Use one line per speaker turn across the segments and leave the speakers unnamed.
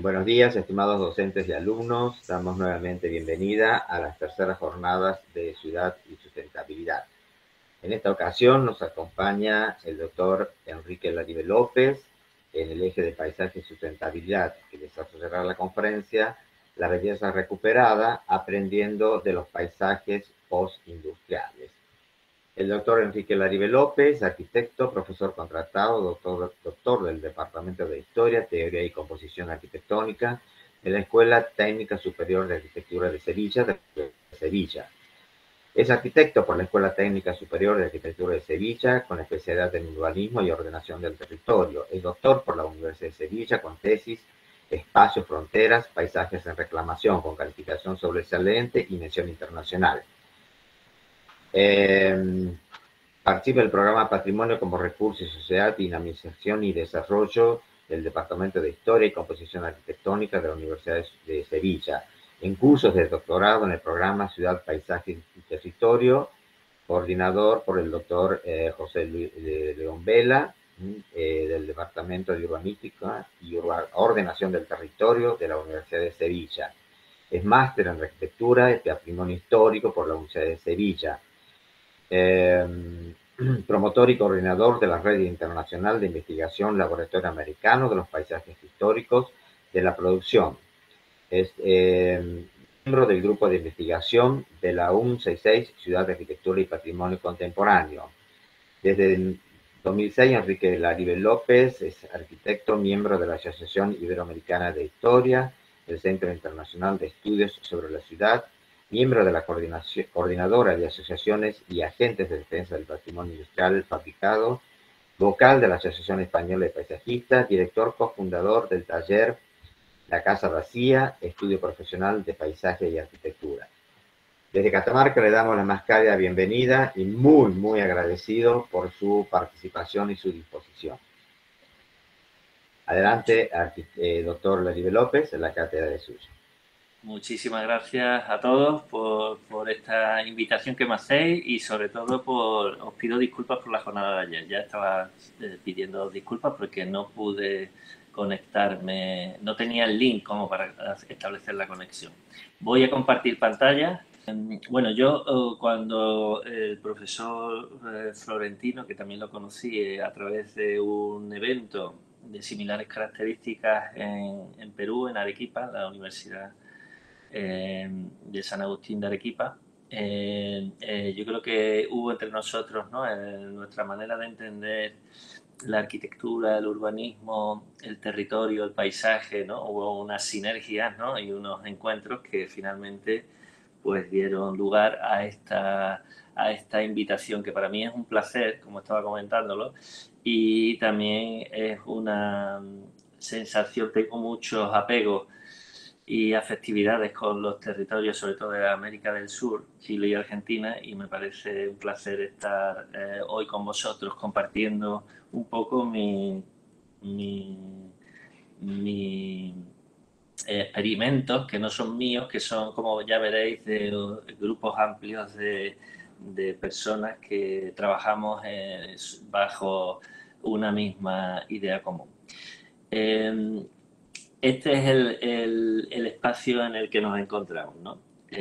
Buenos días, estimados docentes y alumnos. Damos nuevamente bienvenida a las terceras jornadas de Ciudad y Sustentabilidad. En esta ocasión nos acompaña el doctor Enrique Laribe López en el eje de Paisaje y Sustentabilidad, que desarrollará la conferencia La belleza recuperada, aprendiendo de los paisajes postindustriales. El doctor Enrique Laribe López, arquitecto, profesor contratado, doctor del Departamento de Historia, Teoría y Composición Arquitectónica en la Escuela Técnica Superior de Arquitectura de Sevilla. Es arquitecto por la Escuela Técnica Superior de Arquitectura de Sevilla, con especialidad en urbanismo y ordenación del territorio. Es doctor por la Universidad de Sevilla, con tesis Espacios, Fronteras, Paisajes en Reclamación, con calificación sobresaliente y mención internacional. Participa del programa Patrimonio como Recurso y Sociedad, Dinamización y Desarrollo del Departamento de Historia y Composición Arquitectónica de la Universidad de Sevilla, en cursos de doctorado en el programa Ciudad, Paisaje y Territorio, coordinador por el doctor José León Vela, del Departamento de Urbanística y Ordenación del Territorio de la Universidad de Sevilla. Es máster en Arquitectura y Patrimonio Histórico por la Universidad de Sevilla. Promotor y coordinador de la Red Internacional de Investigación Laboratorio Americano de los Paisajes Históricos de la Producción. Es miembro del grupo de investigación de la UN66, Ciudad de Arquitectura y Patrimonio Contemporáneo. Desde el 2006, Enrique Laribe López es arquitecto, miembro de la Asociación Iberoamericana de Historia, del Centro Internacional de Estudios sobre la Ciudad, miembro de la coordinadora de asociaciones y agentes de defensa del patrimonio industrial fabricado, vocal de la Asociación Española de Paisajistas, director cofundador del taller La Casa Vacía, estudio profesional de paisaje y arquitectura. Desde Catamarca le damos la más cálida bienvenida y muy agradecido por su participación y su disposición. Adelante, doctor Laribe López, en la cátedra de suya.
Muchísimas gracias a todos por esta invitación que me hacéis y sobre todo os pido disculpas por la jornada de ayer. Ya estaba pidiendo disculpas porque no pude conectarme, no tenía el link como para establecer la conexión. Voy a compartir pantalla. Bueno, yo cuando el profesor Florentino, que también lo conocí a través de un evento de similares características en Perú, en Arequipa, la Universidad de San Agustín de Arequipa, yo creo que hubo entre nosotros, ¿no?, nuestra manera de entender la arquitectura, el urbanismo, el territorio, el paisaje, ¿no? Hubo unas sinergias, ¿no?, y unos encuentros que finalmente pues dieron lugar a esta invitación, que para mí es un placer, como estaba comentándolo, y también es una sensación, tengo muchos apegos y afectividades con los territorios, sobre todo de América del Sur, Chile y Argentina, y me parece un placer estar hoy con vosotros compartiendo un poco mi experimentos, que no son míos, que son, como ya veréis, de grupos amplios de personas que trabajamos bajo una misma idea común. Este es el espacio en el que nos encontramos, ¿no?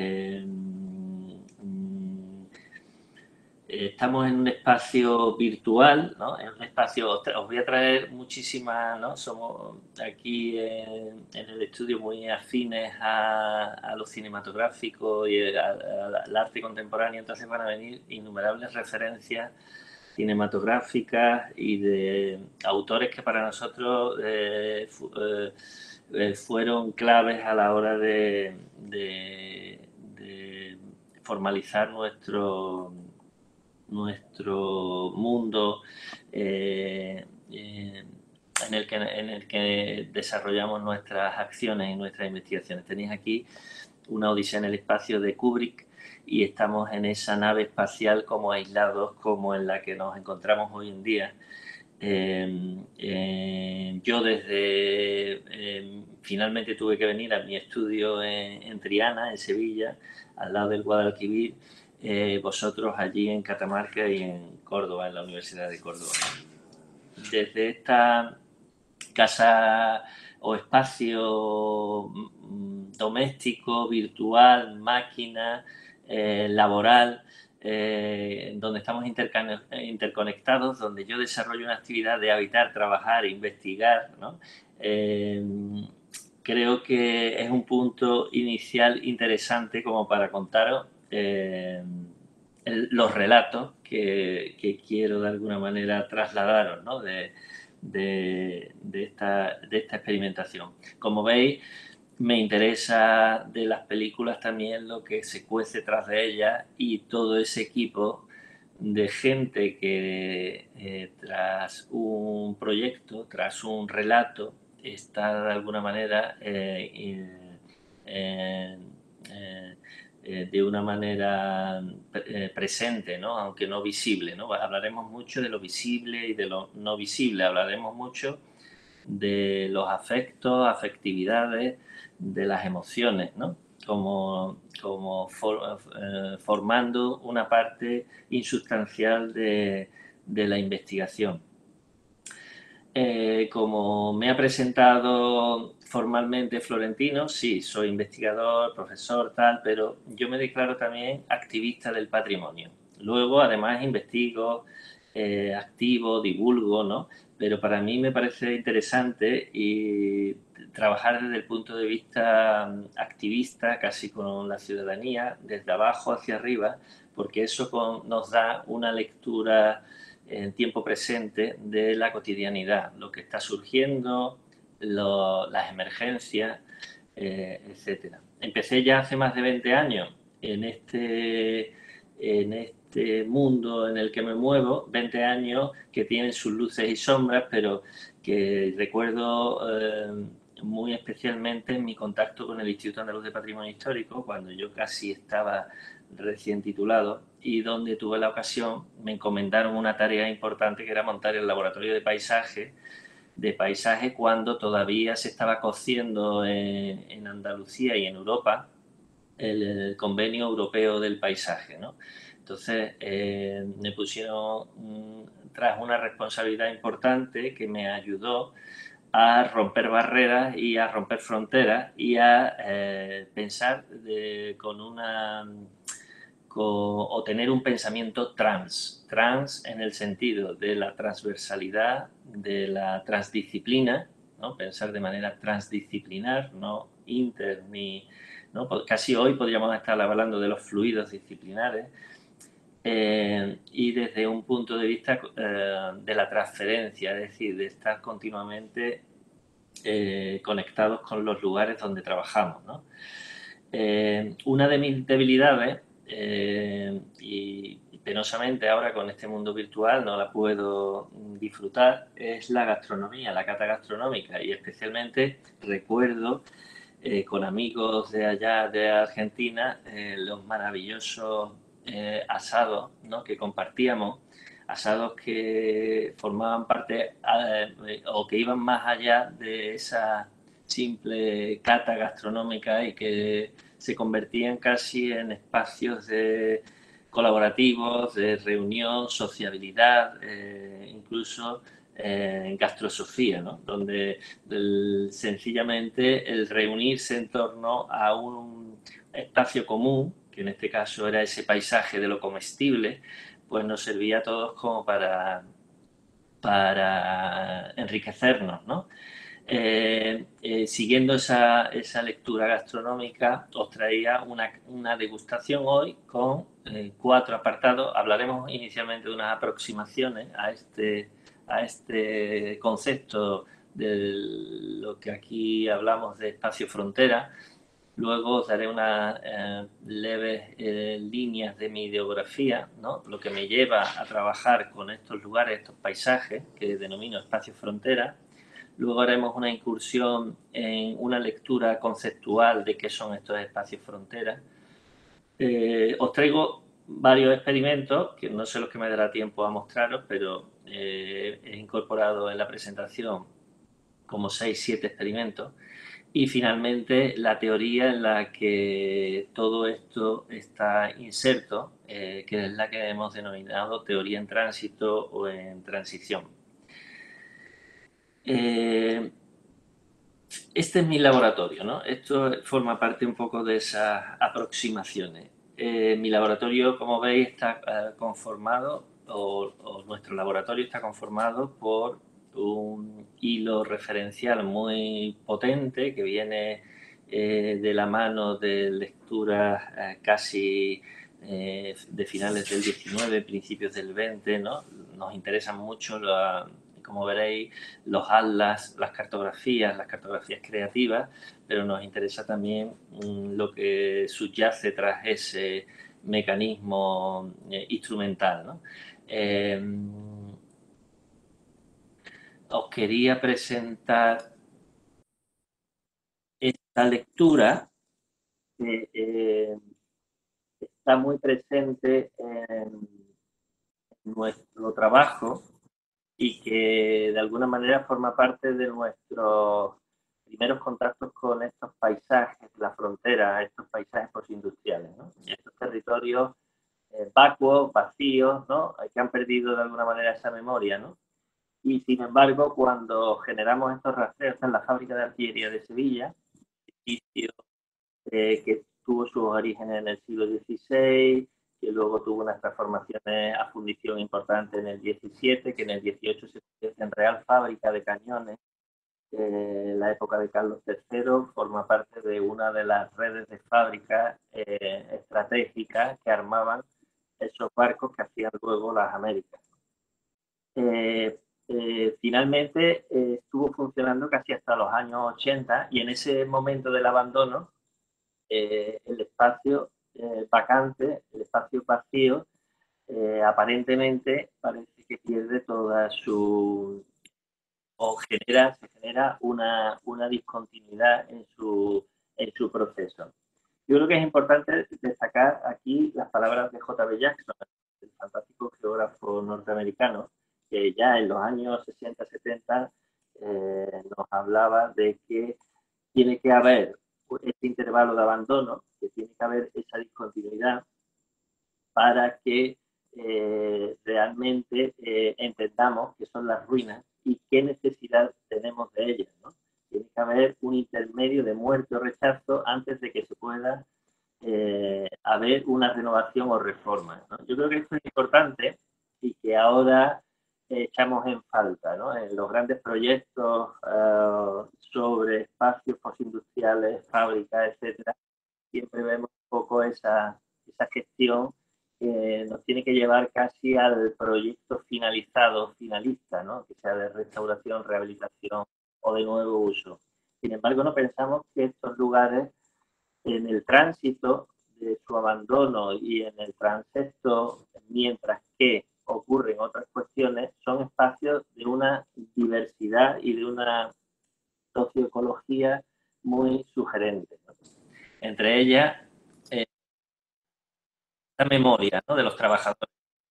Estamos en un espacio virtual, ¿no? En un espacio, os voy a traer muchísimas, ¿no? Somos aquí en el estudio muy afines a lo cinematográfico y al arte contemporáneo, entonces van a venir innumerables referencias cinematográficas y de autores que para nosotros fueron claves a la hora de formalizar nuestro mundo en el que desarrollamos nuestras acciones y nuestras investigaciones. Tenéis aquí una odisea en el espacio de Kubrick y estamos en esa nave espacial como aislados, como en la que nos encontramos hoy en día. Yo finalmente tuve que venir a mi estudio en Triana, en Sevilla, al lado del Guadalquivir, vosotros allí en Catamarca y en Córdoba, en la Universidad de Córdoba. Desde esta casa o espacio doméstico, virtual, máquina, laboral, donde estamos interconectados, donde yo desarrollo una actividad de habitar, trabajar, investigar, ¿no? Creo que es un punto inicial interesante como para contaros los relatos que quiero de alguna manera trasladaros, ¿no? de esta experimentación. Como veis, me interesa de las películas también lo que se cuece tras de ellas y todo ese equipo de gente que tras un proyecto, tras un relato, está de alguna manera de una manera presente, ¿no? Aunque no visible, ¿no? Hablaremos mucho de lo visible y de lo no visible, hablaremos mucho de los afectos, afectividades, de las emociones, ¿no? Formando una parte insustancial de la investigación. Como me ha presentado formalmente Florentino, sí, soy investigador, profesor, tal, pero yo me declaro también activista del patrimonio. Luego, además, investigo, activo, divulgo, ¿no? Pero para mí me parece interesante y trabajar desde el punto de vista activista, casi con la ciudadanía, desde abajo hacia arriba, porque eso nos da una lectura en tiempo presente de la cotidianidad, lo que está surgiendo, las emergencias, etcétera. Empecé ya hace más de 20 años en este mundo en el que me muevo, 20 años que tienen sus luces y sombras, pero que recuerdo muy especialmente en mi contacto con el Instituto Andaluz de Patrimonio Histórico, cuando yo casi estaba recién titulado, y donde tuve la ocasión, me encomendaron una tarea importante que era montar el laboratorio de paisaje cuando todavía se estaba cociendo en Andalucía y en Europa el Convenio Europeo del Paisaje, ¿no? Entonces me pusieron tras una responsabilidad importante que me ayudó a romper barreras y a romper fronteras y a pensar o tener un pensamiento trans en el sentido de la transversalidad, de la transdisciplina, ¿no? Pensar de manera transdisciplinar, no inter ni... ¿no? Casi hoy podríamos estar hablando de los fluidos disciplinares y desde un punto de vista de la transferencia, es decir, de estar continuamente conectados con los lugares donde trabajamos, ¿no? Una de mis debilidades, y penosamente ahora con este mundo virtual no la puedo disfrutar, es la gastronomía, la cata gastronómica, y especialmente recuerdo con amigos de allá de Argentina los maravillosos asados, ¿no? Que compartíamos, asados que formaban parte o que iban más allá de esa simple cata gastronómica y que se convertían casi en espacios colaborativos, de reunión, sociabilidad, incluso en gastrosofía, ¿no? Donde sencillamente el reunirse en torno a un espacio común, que en este caso era ese paisaje de lo comestible, pues nos servía a todos como para enriquecernos, ¿no? Siguiendo esa lectura gastronómica, os traía una degustación hoy con 4 apartados. Hablaremos inicialmente de unas aproximaciones a este concepto de lo que aquí hablamos de espacio frontera. Luego os daré unas leves líneas de mi ideografía, ¿no? Lo que me lleva a trabajar con estos lugares, estos paisajes que denomino espacio frontera. Luego haremos una incursión en una lectura conceptual de qué son estos espacios fronteras. Os traigo varios experimentos, que no sé los que me dará tiempo a mostraros, pero he incorporado en la presentación como 6-7 experimentos. Y finalmente la teoría en la que todo esto está inserto, que es la que hemos denominado teoría en tránsito o en transición. este es mi laboratorio, ¿no? Esto forma parte un poco de esas aproximaciones. Mi laboratorio, como veis, está conformado, o nuestro laboratorio está conformado por un hilo referencial muy potente que viene de la mano de lecturas casi de finales del 19, principios del 20, ¿no? Nos interesan mucho, como veréis, los atlas, las cartografías creativas, pero nos interesa también lo que subyace tras ese mecanismo instrumental, ¿no? Os quería presentar esta lectura que está muy presente en nuestro trabajo y que de alguna manera forma parte de nuestros primeros contactos con estos paisajes, la frontera, estos paisajes postindustriales, ¿no? Estos territorios vacuos, vacíos, ¿no? Que han perdido de alguna manera esa memoria, ¿no? Y sin embargo, cuando generamos estos rastreos en la fábrica de artillería de Sevilla, edificio que tuvo sus orígenes en el siglo XVI, que luego tuvo unas transformaciones a fundición importantes en el XVII, que en el XVIII se convierte en Real Fábrica de Cañones. La época de Carlos III forma parte de una de las redes de fábricas estratégicas que armaban esos barcos que hacían luego las Américas. Finalmente estuvo funcionando casi hasta los años 80 y en ese momento del abandono el espacio vacante, el espacio vacío, aparentemente parece que pierde toda su... o se genera una discontinuidad en su proceso. Yo creo que es importante destacar aquí las palabras de J.B. Jackson, el fantástico geógrafo norteamericano, que ya en los años 60-70 nos hablaba de que tiene que haber este intervalo de abandono, que tiene que haber esa discontinuidad para que realmente entendamos qué son las ruinas y qué necesidad tenemos de ellas, ¿no? Tiene que haber un intermedio de muerte o rechazo antes de que se pueda haber una renovación o reforma, ¿no? Yo creo que esto es importante y que ahora echamos en falta, ¿no? En los grandes proyectos sobre espacios postindustriales, fábricas, etcétera, siempre vemos un poco esa gestión que nos tiene que llevar casi al proyecto finalizado, finalista, ¿no? Que sea de restauración, rehabilitación o de nuevo uso. Sin embargo, no pensamos que estos lugares, en el tránsito de su abandono y en el transecto, mientras que ocurren otras cuestiones, son espacios de una diversidad y de una socioecología muy sugerente, ¿no? Entre ellas, la memoria, ¿no?, de los trabajadores.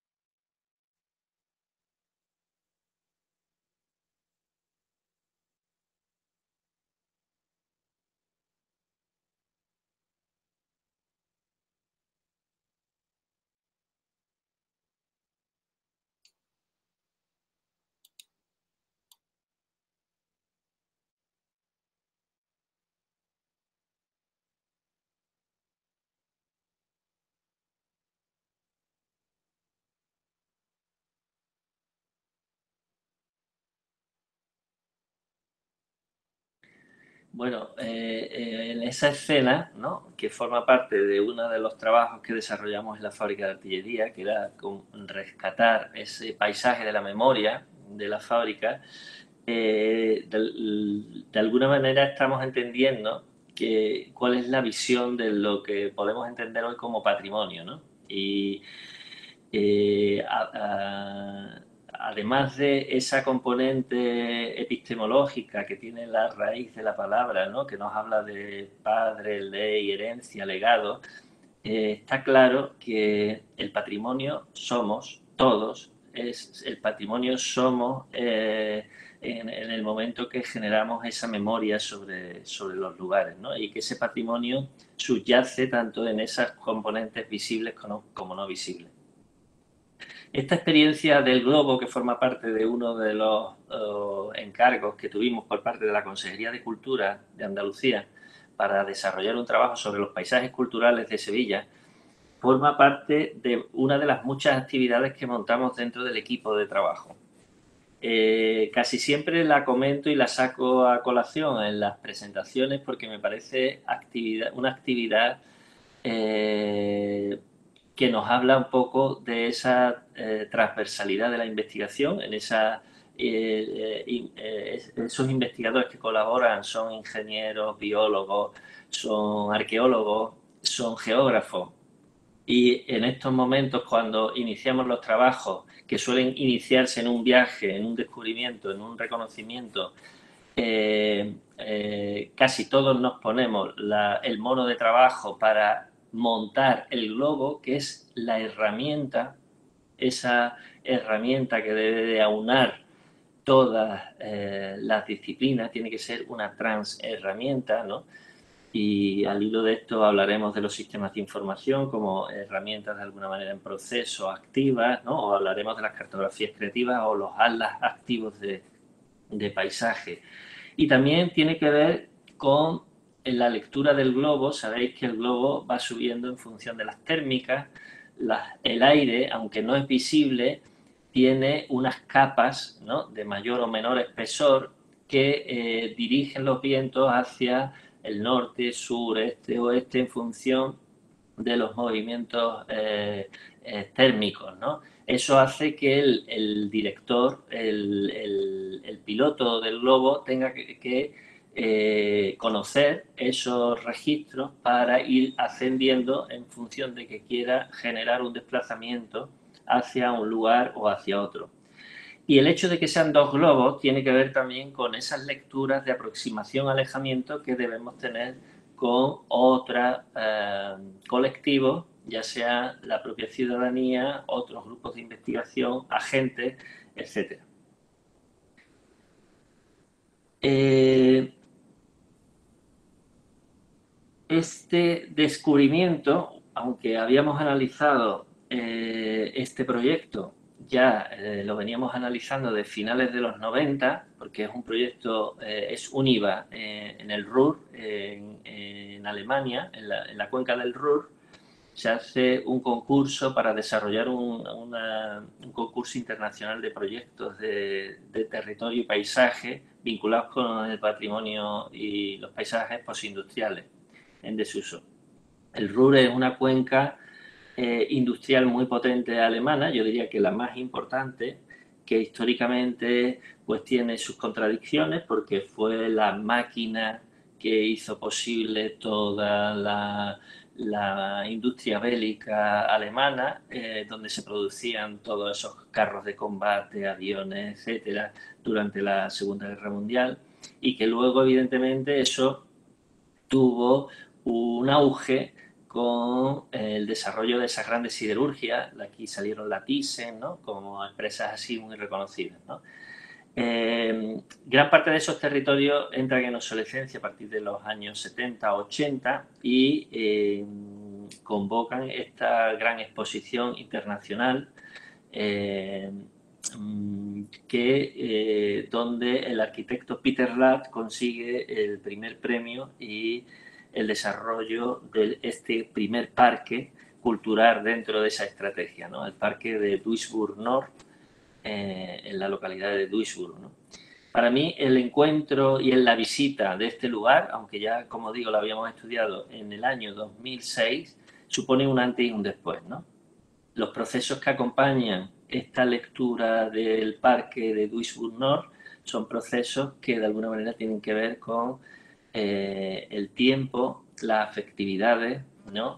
Bueno, en esa escena, ¿no?, que forma parte de uno de los trabajos que desarrollamos en la fábrica de artillería, que era rescatar ese paisaje de la memoria de la fábrica, de alguna manera estamos entendiendo cuál es la visión de lo que podemos entender hoy como patrimonio, ¿no? Y eh, a- a- además de esa componente epistemológica que tiene la raíz de la palabra, ¿no?, que nos habla de padre, ley, herencia, legado, está claro que el patrimonio somos todos, el patrimonio somos en el momento que generamos esa memoria sobre los lugares, ¿no? Y que ese patrimonio subyace tanto en esas componentes visibles como no visibles. Esta experiencia del globo, que forma parte de uno de los encargos que tuvimos por parte de la Consejería de Cultura de Andalucía para desarrollar un trabajo sobre los paisajes culturales de Sevilla, forma parte de una de las muchas actividades que montamos dentro del equipo de trabajo. Casi siempre la comento y la saco a colación en las presentaciones porque me parece una actividad que nos habla un poco de esa transversalidad de la investigación, en esos investigadores que colaboran son ingenieros, biólogos, son arqueólogos, son geógrafos. Y en estos momentos, cuando iniciamos los trabajos, que suelen iniciarse en un viaje, en un descubrimiento, en un reconocimiento, casi todos nos ponemos el mono de trabajo para montar el globo, que es la herramienta, esa herramienta que debe de aunar todas las disciplinas, tiene que ser una transherramienta, ¿no? Y al hilo de esto hablaremos de los sistemas de información como herramientas de alguna manera en proceso, activas, ¿no? O hablaremos de las cartografías creativas o los atlas activos de paisaje. Y también tiene que ver con la lectura del globo. Sabéis que el globo va subiendo en función de las térmicas. El aire, aunque no es visible, tiene unas capas, ¿no?, de mayor o menor espesor que dirigen los vientos hacia el norte, sur, este, oeste en función de los movimientos térmicos, ¿no? Eso hace que el director, el piloto del globo tenga que conocer esos registros para ir ascendiendo en función de que quiera generar un desplazamiento hacia un lugar o hacia otro. Y el hecho de que sean dos globos tiene que ver también con esas lecturas de aproximación-alejamiento que debemos tener con otros colectivos, ya sea la propia ciudadanía, otros grupos de investigación, agentes, etc. Este descubrimiento, aunque habíamos analizado este proyecto, ya lo veníamos analizando de finales de los 90, porque es un proyecto, es un IVA en el Ruhr, en Alemania, en la cuenca del Ruhr. Se hace un concurso para desarrollar un concurso internacional de proyectos de territorio y paisaje vinculados con el patrimonio y los paisajes postindustriales en desuso. El Ruhr es una cuenca industrial muy potente alemana, yo diría que la más importante, que históricamente pues tiene sus contradicciones porque fue la máquina que hizo posible toda la industria bélica alemana, donde se producían todos esos carros de combate, aviones, etcétera, durante la Segunda Guerra Mundial, y que luego evidentemente eso tuvo un auge con el desarrollo de esas grandes siderurgias. Aquí salieron la Thyssen, ¿no?, como empresas así muy reconocidas, ¿no? Gran parte de esos territorios entran en obsolescencia a partir de los años 70, 80 y convocan esta gran exposición internacional donde el arquitecto Peter Lath consigue el primer premio y el desarrollo de este primer parque cultural dentro de esa estrategia, ¿no?, el parque de Duisburg Nord, en la localidad de Duisburg, ¿no? Para mí el encuentro y la visita de este lugar, aunque ya, como digo, lo habíamos estudiado en el año 2006, supone un antes y un después, ¿no? Los procesos que acompañan esta lectura del parque de Duisburg Nord son procesos que de alguna manera tienen que ver con el tiempo, las afectividades, ¿no?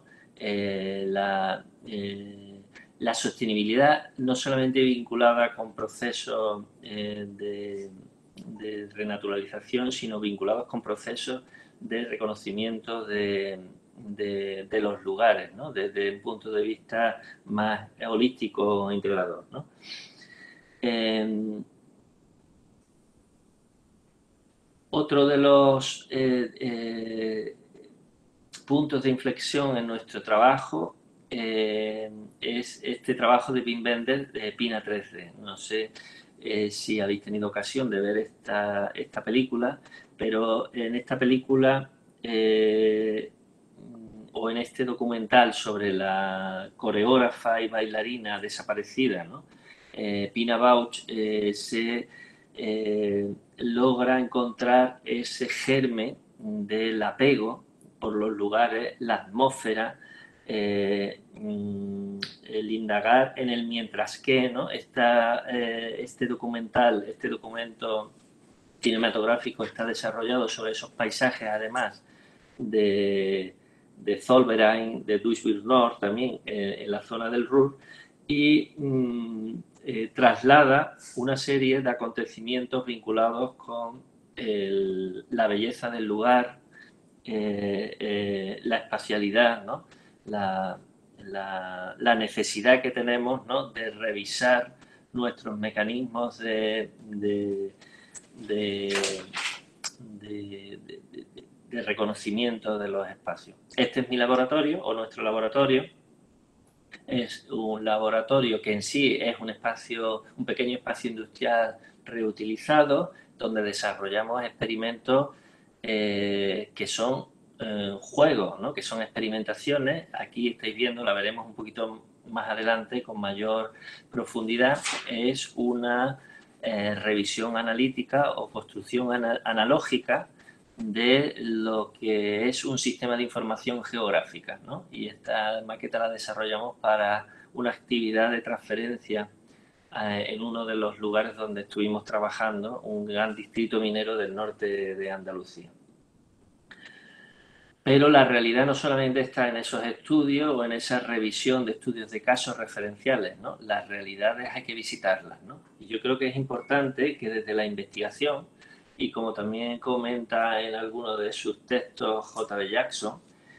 La sostenibilidad no solamente vinculada con procesos de renaturalización, sino vinculados con procesos de reconocimiento de los lugares, ¿no?, desde un punto de vista más holístico e integrador, ¿no? Otro de los puntos de inflexión en nuestro trabajo es este trabajo de Wim Wenders de Pina 3D. No sé si habéis tenido ocasión de ver esta película, pero en esta película o en este documental sobre la coreógrafa y bailarina desaparecida, ¿no? Pina Bausch se logra encontrar ese germen del apego por los lugares, la atmósfera, el indagar en el mientras que, ¿no? Este documento cinematográfico está desarrollado sobre esos paisajes, además de Zollverein, de Duisburg-Nord, también en la zona del Ruhr, y traslada una serie de acontecimientos vinculados con la belleza del lugar, la espacialidad, ¿no? la necesidad que tenemos, ¿no? De revisar nuestros mecanismos de, de reconocimiento de los espacios. Este es mi laboratorio, o nuestro laboratorio. Es un laboratorio que en sí es un pequeño espacio industrial reutilizado, donde desarrollamos experimentos que son juegos, ¿no? Que son experimentaciones. Aquí estáis viendo, la veremos un poquito más adelante con mayor profundidad. Es una revisión analítica o construcción analógica de lo que es un sistema de información geográfica, ¿no? Y esta maqueta la desarrollamos para una actividad de transferencia en uno de los lugares donde estuvimos trabajando, un gran distrito minero del norte de Andalucía. Pero la realidad no solamente está en esos estudios o en esa revisión de estudios de casos referenciales, ¿no? Las realidades hay que visitarlas, ¿no? Y yo creo que es importante que desde la investigación, y como también comenta en alguno de sus textos J.B. Jackson,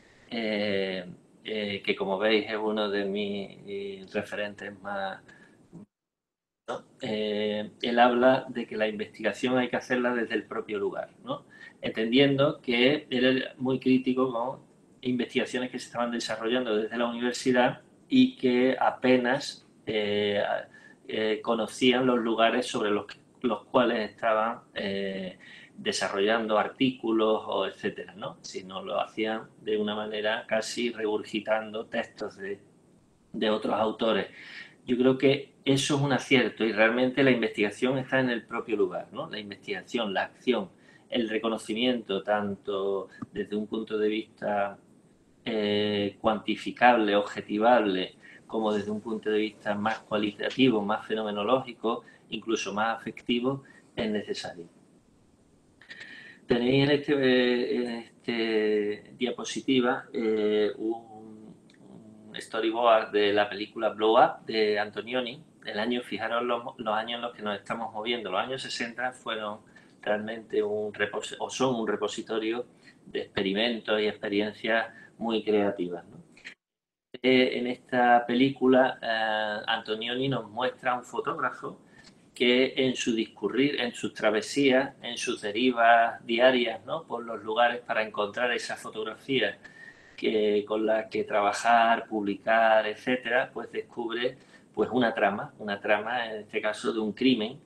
que como veis es uno de mis referentes más, ¿no? Él habla de que la investigación hay que hacerla desde el propio lugar, ¿no? Entendiendo que él era muy crítico con investigaciones que se estaban desarrollando desde la universidad y que apenas conocían los lugares sobre los cuales estaban desarrollando artículos o etcétera, ¿no? Sino lo hacían de una manera casi regurgitando textos de otros autores. Yo creo que eso es un acierto y realmente la investigación está en el propio lugar, ¿no? La investigación, la acción, el reconocimiento, tanto desde un punto de vista cuantificable, objetivable, como desde un punto de vista más cualitativo, más fenomenológico, incluso más afectivo, es necesario. Tenéis en este diapositiva un storyboard de la película Blow Up de Antonioni. Fijaros los años en los que nos estamos moviendo. Los años 60 fueron realmente son un repositorio de experimentos y experiencias muy creativas, ¿no? En esta película Antonioni nos muestra un fotógrafo que en su discurrir, en sus travesías, en sus derivas diarias, ¿no? Por los lugares para encontrar esas fotografías con las que trabajar, publicar, etcétera, pues descubre pues una trama, en este caso de un crimen,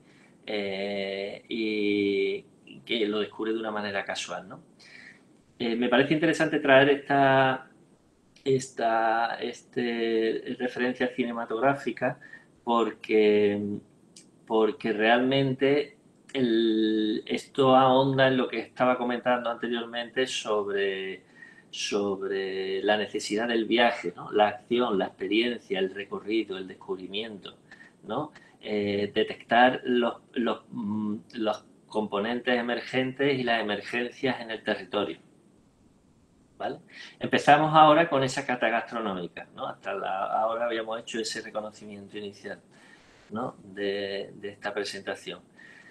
y que lo descubre de una manera casual, ¿no? Me parece interesante traer esta referencia cinematográfica porque realmente esto ahonda en lo que estaba comentando anteriormente sobre la necesidad del viaje, ¿no? La acción, la experiencia, el recorrido, el descubrimiento, ¿no? Detectar los componentes emergentes y las emergencias en el territorio. ¿Vale? Empezamos ahora con esa cata gastronómica, ¿no? Ahora habíamos hecho ese reconocimiento inicial, ¿no? de esta presentación.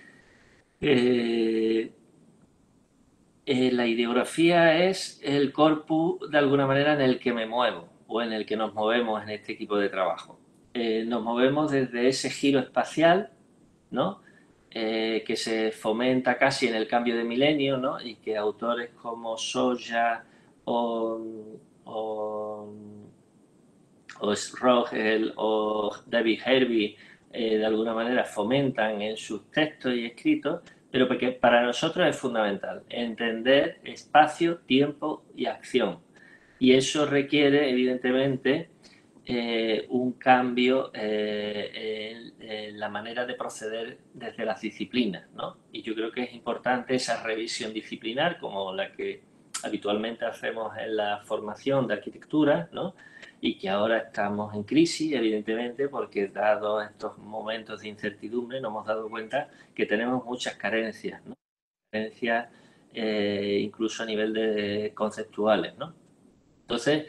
La ideografía es el corpus, de alguna manera, en el que me muevo o en el que nos movemos en este equipo de trabajo. Nos movemos desde ese giro espacial, ¿no? Que se fomenta casi en el cambio de milenio, ¿no? Y que autores como Soja o o Rogel o David Hervey de alguna manera fomentan en sus textos y escritos, pero porque para nosotros es fundamental entender espacio, tiempo y acción. Y eso requiere, evidentemente, un cambio en la manera de proceder desde las disciplinas, ¿no? Y yo creo que es importante esa revisión disciplinar, como la que habitualmente hacemos en la formación de arquitectura, ¿no? Y que ahora estamos en crisis, evidentemente, porque dado estos momentos de incertidumbre nos hemos dado cuenta que tenemos muchas carencias, ¿no? Carencias incluso a nivel de conceptuales, ¿no? Entonces,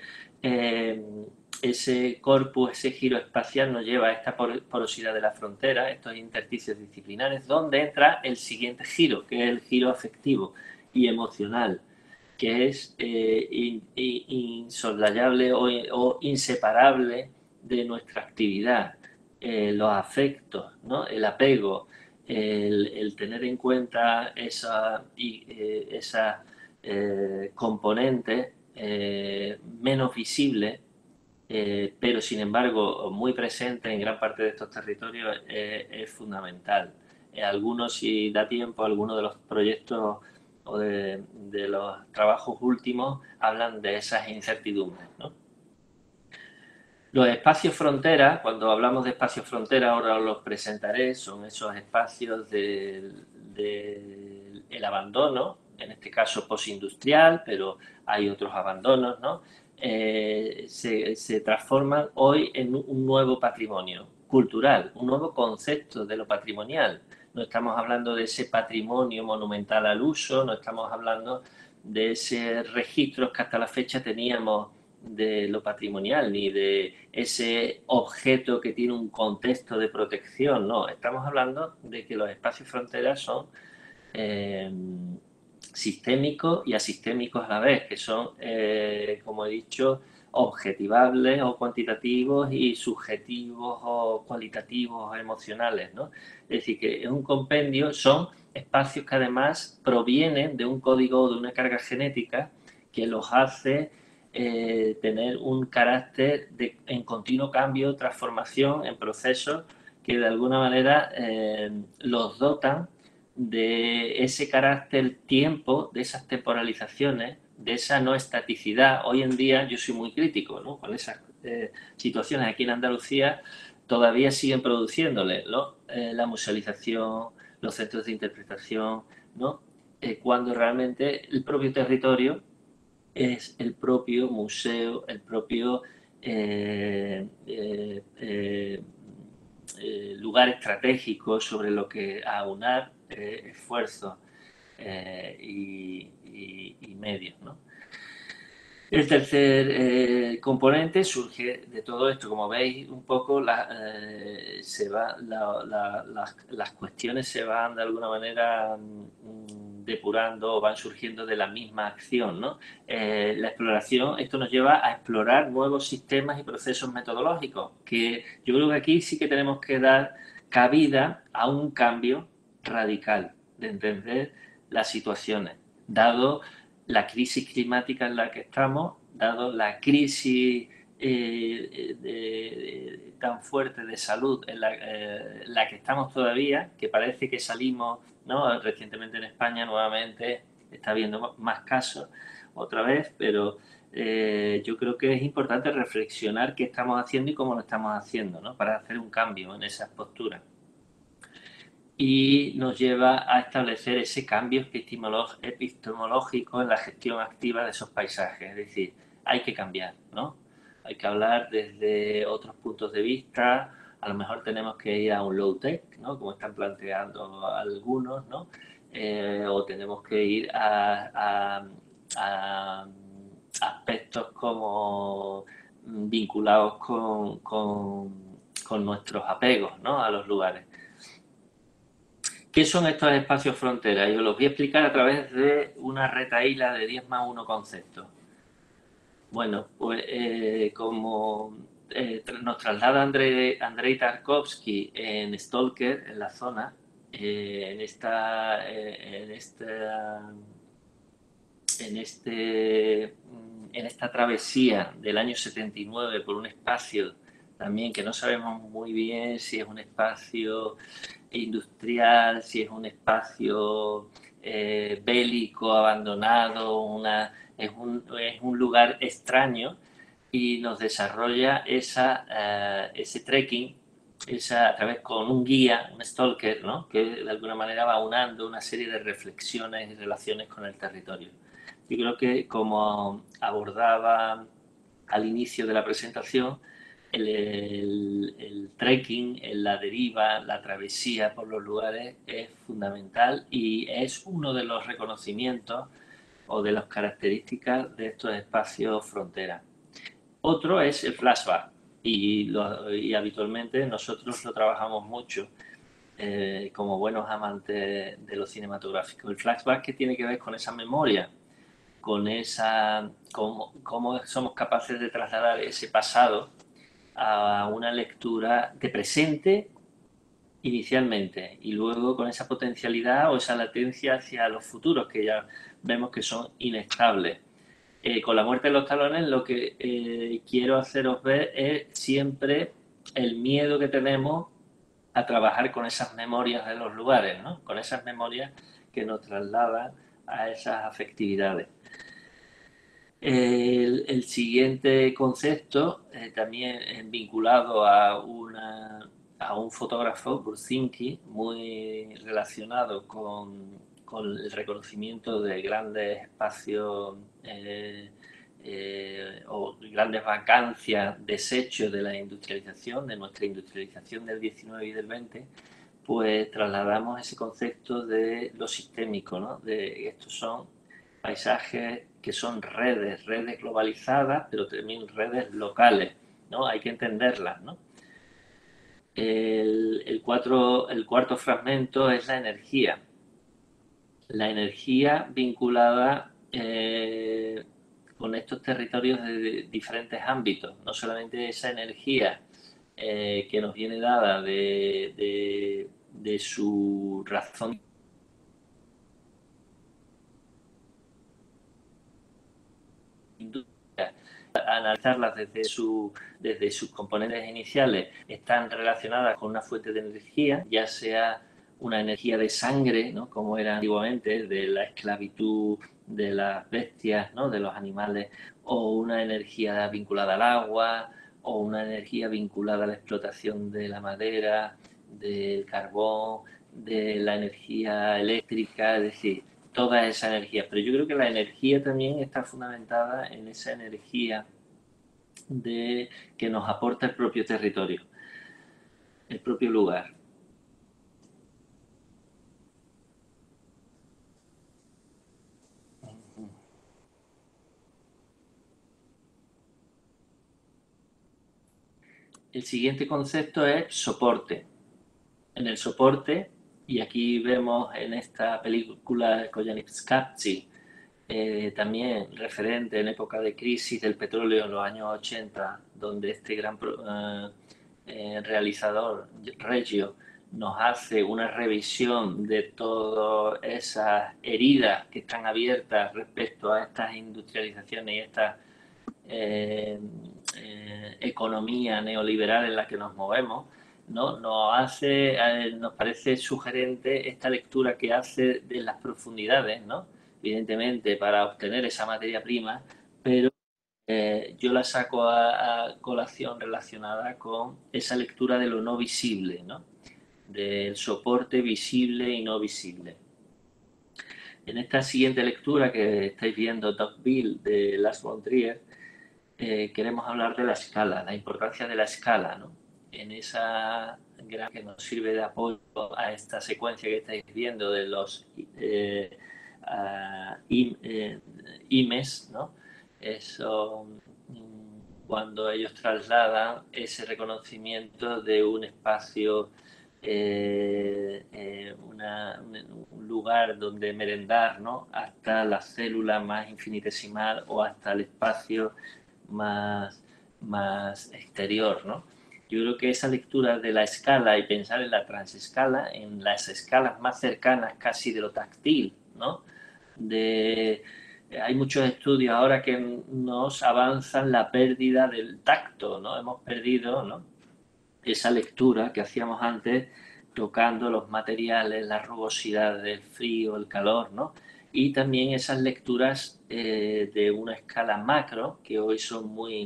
ese corpus, ese giro espacial nos lleva a esta porosidad de la frontera, estos intersticios disciplinares, donde entra el siguiente giro, que es el giro afectivo y emocional, que es insoslayable o inseparable de nuestra actividad. Los afectos, ¿no? El apego, el tener en cuenta esa componentes menos visibles, pero sin embargo muy presentes en gran parte de estos territorios, es fundamental. Algunos, si da tiempo, algunos de los proyectos o de los trabajos últimos hablan de esas incertidumbres, ¿no? Los espacios frontera, cuando hablamos de espacios frontera, ahora os los presentaré, son esos espacios del abandono, en este caso postindustrial, pero hay otros abandonos, ¿no? Se transforman hoy en un nuevo patrimonio cultural, un nuevo concepto de lo patrimonial. No estamos hablando de ese patrimonio monumental al uso, no estamos hablando de esos registros que hasta la fecha teníamos de lo patrimonial, ni de ese objeto que tiene un contexto de protección, no, estamos hablando de que los espacios fronteras son sistémicos y asistémicos a la vez, que son, como he dicho, objetivables o cuantitativos y subjetivos o cualitativos o emocionales, ¿no? Es decir, que es un compendio, son espacios que además provienen de un código o de una carga genética que los hace tener un carácter en continuo cambio, transformación, en procesos que de alguna manera los dotan de ese carácter tiempo, de esas temporalizaciones, de esa no estaticidad. Hoy en día yo soy muy crítico, ¿no? Con esas situaciones aquí en Andalucía todavía siguen produciéndole, ¿no? La musealización, los centros de interpretación, ¿no? Cuando realmente el propio territorio es el propio museo, el propio lugar estratégico sobre lo que aunar esfuerzos y medios, ¿no? El tercer componente surge de todo esto. Como veis, un poco las cuestiones se van de alguna manera depurando o van surgiendo de la misma acción, ¿no? La exploración, esto nos lleva a explorar nuevos sistemas y procesos metodológicos, que yo creo que aquí sí que tenemos que dar cabida a un cambio radical de entender las situaciones, dado la crisis climática en la que estamos, dado la crisis tan fuerte de salud en la que estamos todavía, que parece que salimos, ¿no? Recientemente en España nuevamente está habiendo más casos otra vez, pero yo creo que es importante reflexionar qué estamos haciendo y cómo lo estamos haciendo, ¿no? Para hacer un cambio en esas posturas. Y nos lleva a establecer ese cambio epistemológico en la gestión activa de esos paisajes. Es decir, hay que cambiar, ¿no? Hay que hablar desde otros puntos de vista. A lo mejor tenemos que ir a un low-tech, ¿no? Como están planteando algunos, ¿no? O tenemos que ir a aspectos como vinculados con nuestros apegos, ¿no? A los lugares. ¿Qué son estos espacios frontera? Yo los voy a explicar a través de una retahíla de 10+1 conceptos. Bueno, pues como nos traslada Andrei Tarkovsky en Stalker, en la zona, en este en esta travesía del año 79 por un espacio también que no sabemos muy bien si es un espacio industrial, si es un espacio bélico, abandonado, es un lugar extraño, y nos desarrolla ese trekking a través con un guía, un stalker, ¿no? Que de alguna manera va unando una serie de reflexiones y relaciones con el territorio. Yo creo que, como abordaba al inicio de la presentación, el trekking, la deriva, la travesía por los lugares es fundamental y es uno de los reconocimientos o de las características de estos espacios frontera. Otro es el flashback, y habitualmente nosotros lo trabajamos mucho como buenos amantes de lo cinematográfico. El flashback, que tiene que ver con esa memoria, con cómo somos capaces de trasladar ese pasado a una lectura de presente inicialmente, y luego con esa potencialidad o esa latencia hacia los futuros, que ya vemos que son inestables. Con la muerte de los talones, lo que quiero haceros ver es siempre el miedo que tenemos a trabajar con esas memorias de los lugares, ¿no? Con esas memorias que nos trasladan a esas afectividades. El siguiente concepto, también vinculado a un fotógrafo, Burzinski, muy relacionado con el reconocimiento de grandes espacios o grandes vacancias, desechos de la industrialización, de nuestra industrialización del 19 y del 20, pues trasladamos ese concepto de lo sistémico, ¿no? De estos son paisajes que son redes globalizadas, pero también redes locales, ¿no? Hay que entenderlas, ¿no? El cuarto fragmento es la energía. La energía vinculada con estos territorios de diferentes ámbitos, no solamente esa energía que nos viene dada de su razón, analizarlas desde sus componentes iniciales, están relacionadas con una fuente de energía, ya sea una energía de sangre, ¿no? Como era antiguamente, de la esclavitud de las bestias, ¿no? De los animales, o una energía vinculada al agua, o una energía vinculada a la explotación de la madera, del carbón, de la energía eléctrica, es decir, toda esa energía. Pero yo creo que la energía también está fundamentada en esa energía que nos aporta el propio territorio, el propio lugar. El siguiente concepto es soporte. En el soporte, y aquí vemos en esta película Koyaanisqatsi, también referente en época de crisis del petróleo en los años 80, donde este gran realizador, Reggio, nos hace una revisión de todas esas heridas que están abiertas respecto a estas industrializaciones y estas economía neoliberal en la que nos movemos, ¿no? Nos parece sugerente esta lectura que hace de las profundidades, ¿no? Evidentemente para obtener esa materia prima, pero yo la saco a colación relacionada con esa lectura de lo no visible, ¿no? Del soporte visible y no visible. En esta siguiente lectura que estáis viendo, Tocqueville, de Lars von Trier, queremos hablar de la escala, la importancia de la escala, ¿no? En esa gran que nos sirve de apoyo a esta secuencia que estáis viendo de los IMES, ¿no? Eso, cuando ellos trasladan ese reconocimiento de un espacio, un lugar donde merendar, ¿no? Hasta la célula más infinitesimal o hasta el espacio más exterior, ¿no? Yo creo que esa lectura de la escala y pensar en la transescala, en las escalas más cercanas casi de lo táctil, ¿no? De hay muchos estudios ahora que nos avanzan la pérdida del tacto, ¿no? Hemos perdido, ¿no?, esa lectura que hacíamos antes, tocando los materiales, la rugosidad del frío, el calor, ¿no? Y también esas lecturas de una escala macro, que hoy son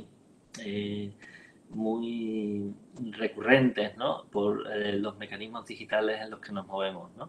muy recurrentes, ¿no?, por los mecanismos digitales en los que nos movemos, ¿no?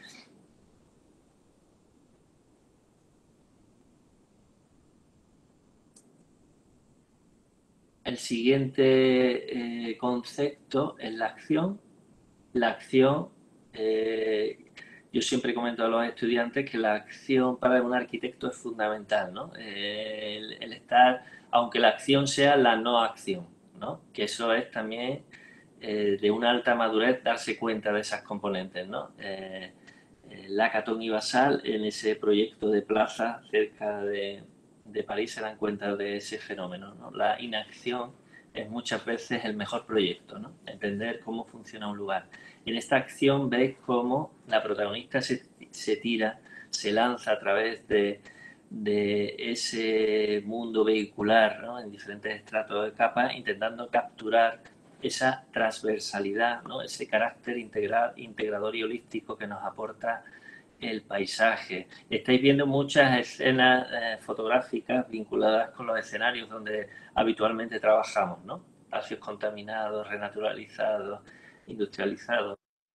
El siguiente concepto es la acción. La acción, yo siempre comento a los estudiantes que la acción para un arquitecto es fundamental, ¿no? El estar, aunque la acción sea la no acción, ¿no? Que eso es también de una alta madurez darse cuenta de esas componentes, ¿no? Lacaton y Basal en ese proyecto de plaza cerca de París se dan cuenta de ese fenómeno, ¿no? La inacción es muchas veces el mejor proyecto, ¿no? Entender cómo funciona un lugar. En esta acción veis cómo la protagonista se tira, se lanza a través de ese mundo vehicular, ¿no?, en diferentes estratos de capas, intentando capturar esa transversalidad, ¿no?, ese carácter integrador y holístico que nos aporta el paisaje. Estáis viendo muchas escenas fotográficas vinculadas con los escenarios donde habitualmente trabajamos, ¿no? Espacios contaminados, renaturalizados, industrializados.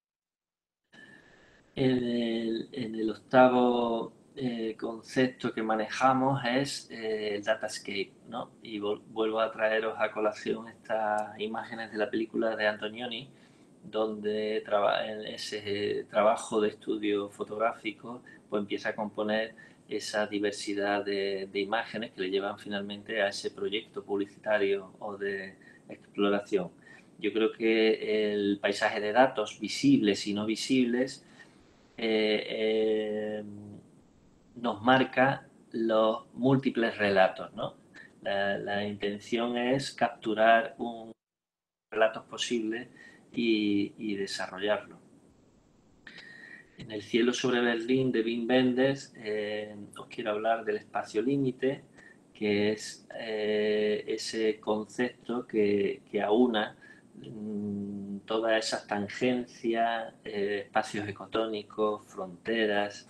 En el octavo concepto que manejamos es el datascape, ¿no? Y vuelvo a traeros a colación estas imágenes de la película de Antonioni, donde en ese trabajo de estudio fotográfico pues empieza a componer esa diversidad de imágenes que le llevan finalmente a ese proyecto publicitario o de exploración. Yo creo que el paisaje de datos visibles y no visibles nos marca los múltiples relatos, ¿no? La intención es capturar un relatos posibles y desarrollarlo. En El cielo sobre Berlín de Wim Wenders os quiero hablar del espacio límite, que es ese concepto que aúna todas esas tangencias, espacios ecotónicos, fronteras,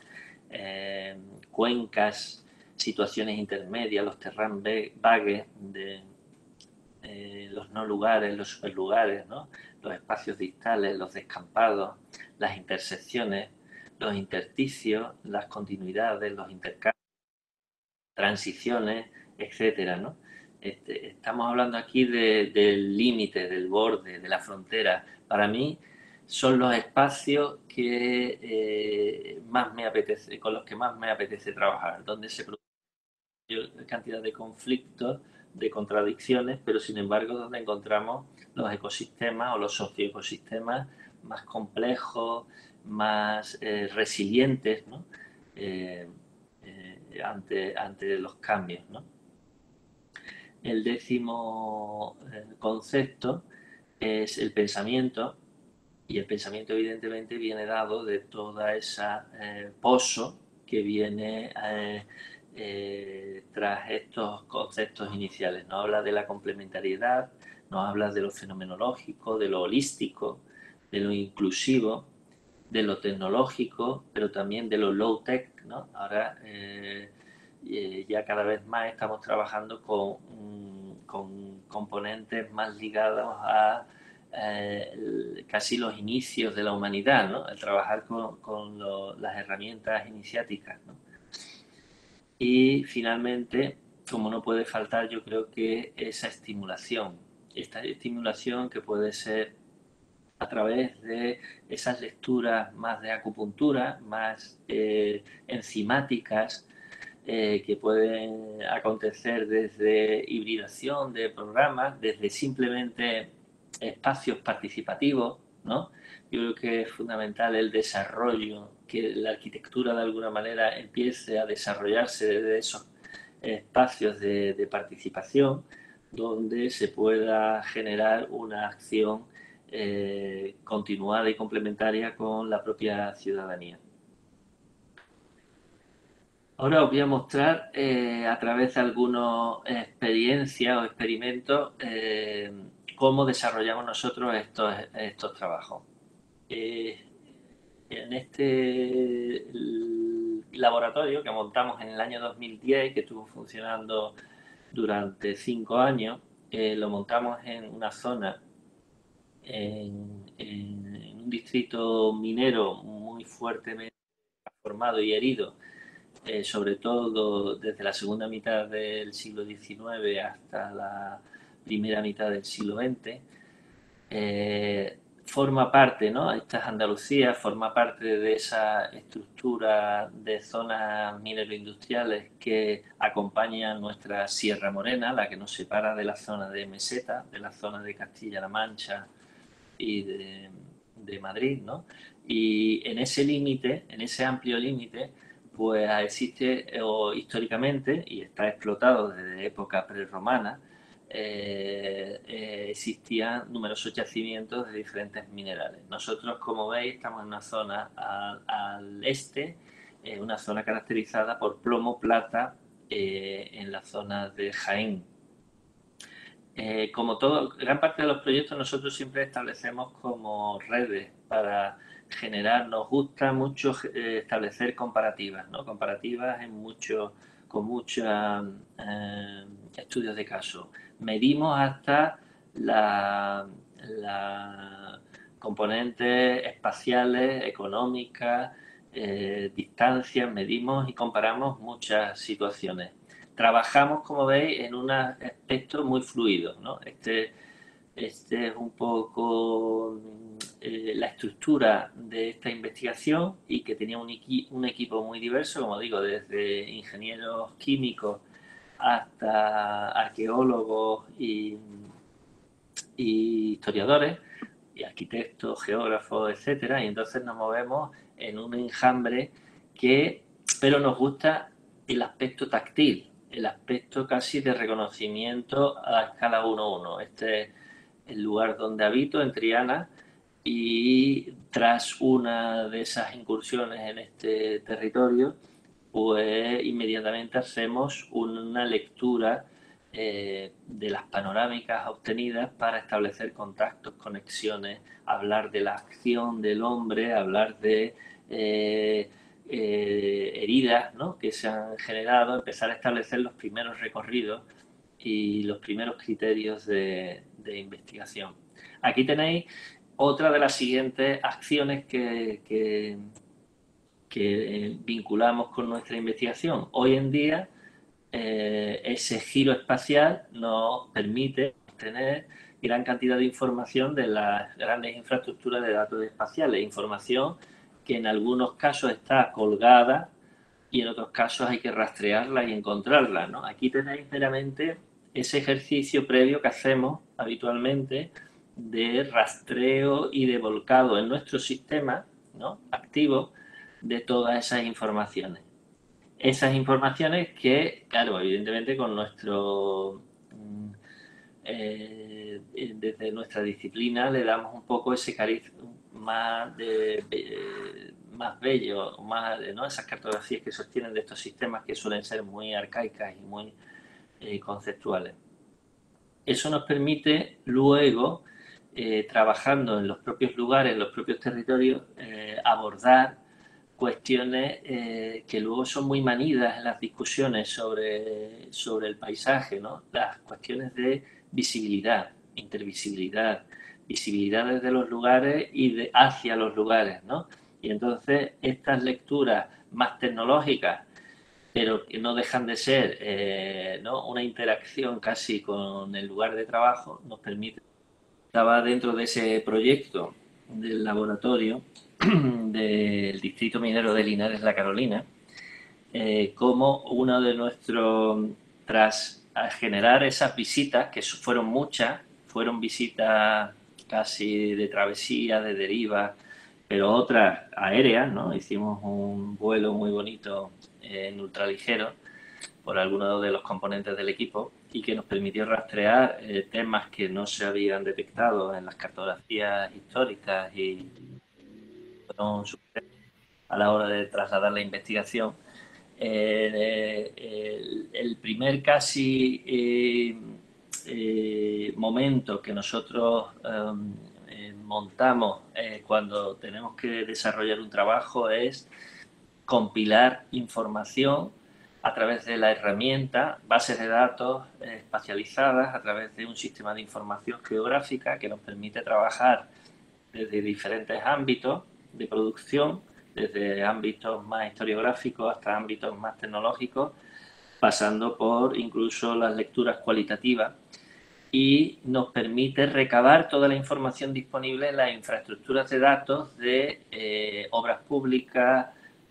cuencas, situaciones intermedias, los terrain vagues de los no lugares, los superlugares, ¿no?, los espacios distales, los descampados, las intersecciones, los intersticios, las continuidades, los intercambios, transiciones, etcétera, ¿no? Estamos hablando aquí del límite, del borde, de la frontera. Para mí son los espacios que más me apetece, con los que más me apetece trabajar, donde se produce cantidad de conflictos, de contradicciones, pero sin embargo donde encontramos los ecosistemas o los socioecosistemas más complejos, más resilientes, ¿no?, ante los cambios, ¿no? El décimo concepto es el pensamiento, y el pensamiento evidentemente viene dado de toda esa pozo que viene tras estos conceptos iniciales. Nos habla de la complementariedad, nos habla de lo fenomenológico, de lo holístico, de lo inclusivo, de lo tecnológico, pero también de lo low-tech, ¿no? Ahora ya cada vez más estamos trabajando con componentes más ligados a casi los inicios de la humanidad, ¿no?, el trabajar con las herramientas iniciáticas, ¿no? Y finalmente, como no puede faltar, yo creo que esa estimulación, esta estimulación que puede ser a través de esas lecturas más de acupuntura, más enzimáticas, que pueden acontecer desde hibridación de programas, desde simplemente espacios participativos, ¿no? Yo creo que es fundamental el desarrollo, que la arquitectura de alguna manera empiece a desarrollarse desde esos espacios de participación, donde se pueda generar una acción continuada y complementaria con la propia ciudadanía. Ahora os voy a mostrar a través de algunas experiencias o experimentos cómo desarrollamos nosotros estos trabajos. En este laboratorio que montamos en el año 2010, que estuvo funcionando durante 5 años, lo montamos en una zona, en un distrito minero muy fuertemente transformado y herido, sobre todo desde la segunda mitad del siglo XIX hasta la primera mitad del siglo XX. Forma parte, ¿no? Esta es Andalucía, forma parte de esa estructura de zonas minero-industriales que acompaña nuestra Sierra Morena, la que nos separa de la zona de meseta, de la zona de Castilla-La Mancha y de Madrid, ¿no? Y en ese límite, en ese amplio límite, pues existe, o históricamente, y está explotado desde época prerromana, existían numerosos yacimientos de diferentes minerales. Nosotros, como veis, estamos en una zona al este, una zona caracterizada por plomo, plata, en la zona de Jaén. Como todo, gran parte de los proyectos nosotros siempre establecemos como redes para generar, nos gusta mucho establecer comparativas, ¿no? Comparativas con muchos estudios de caso. Medimos hasta la, la componentes espaciales, económicas, distancias, medimos y comparamos muchas situaciones. Trabajamos, como veis, en un aspecto muy fluido, ¿no? Este es un poco la estructura de esta investigación, y que tenía un equipo muy diverso, como digo, desde ingenieros químicos hasta arqueólogos y historiadores y arquitectos, geógrafos, etcétera. Y entonces nos movemos en un enjambre pero nos gusta el aspecto táctil, el aspecto casi de reconocimiento a escala 1:1. Este es el lugar donde habito, en Triana, y tras una de esas incursiones en este territorio, pues inmediatamente hacemos una lectura de las panorámicas obtenidas para establecer contactos, conexiones, hablar de la acción del hombre, hablar de heridas, ¿no?, que se han generado, empezar a establecer los primeros recorridos y los primeros criterios de investigación. Aquí tenéis otra de las siguientes acciones que vinculamos con nuestra investigación. Hoy en día, ese giro espacial nos permite obtener gran cantidad de información de las grandes infraestructuras de datos espaciales, información que en algunos casos está colgada y en otros casos hay que rastrearla y encontrarla, ¿no? Aquí tenéis meramente ese ejercicio previo que hacemos habitualmente de rastreo y de volcado en nuestro sistema, ¿no?, activo, de todas esas informaciones. Esas informaciones que, claro, evidentemente con desde nuestra disciplina le damos un poco ese cariz más bello, ¿no?, esas cartografías que sostienen de estos sistemas que suelen ser muy arcaicas y muy conceptuales. Eso nos permite luego, trabajando en los propios lugares, en los propios territorios, abordar cuestiones que luego son muy manidas en las discusiones sobre el paisaje, ¿no? Las cuestiones de visibilidad, intervisibilidad, visibilidad desde los lugares y hacia los lugares, ¿no? Y entonces estas lecturas más tecnológicas, pero que no dejan de ser ¿no?, una interacción casi con el lugar de trabajo, nos permite. Estaba dentro de ese proyecto del laboratorio del Distrito Minero de Linares, La Carolina, como uno de nuestros, tras generar esas visitas, que fueron muchas, fueron visitas casi de travesía, de deriva, pero otras aéreas, ¿no? Hicimos un vuelo muy bonito en ultraligero por algunos de los componentes del equipo, y que nos permitió rastrear temas que no se habían detectado en las cartografías históricas y fueron a la hora de trasladar la investigación. El primer casi momento que nosotros montamos cuando tenemos que desarrollar un trabajo es compilar información a través de la herramienta, bases de datos espacializadas a través de un sistema de información geográfica que nos permite trabajar desde diferentes ámbitos de producción, desde ámbitos más historiográficos hasta ámbitos más tecnológicos, pasando por incluso las lecturas cualitativas, y nos permite recabar toda la información disponible en las infraestructuras de datos de obras públicas,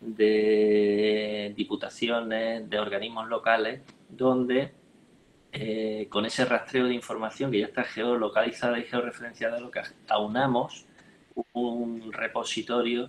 de diputaciones, de organismos locales, donde con ese rastreo de información que ya está geolocalizada y georreferenciada, lo que aunamos un repositorio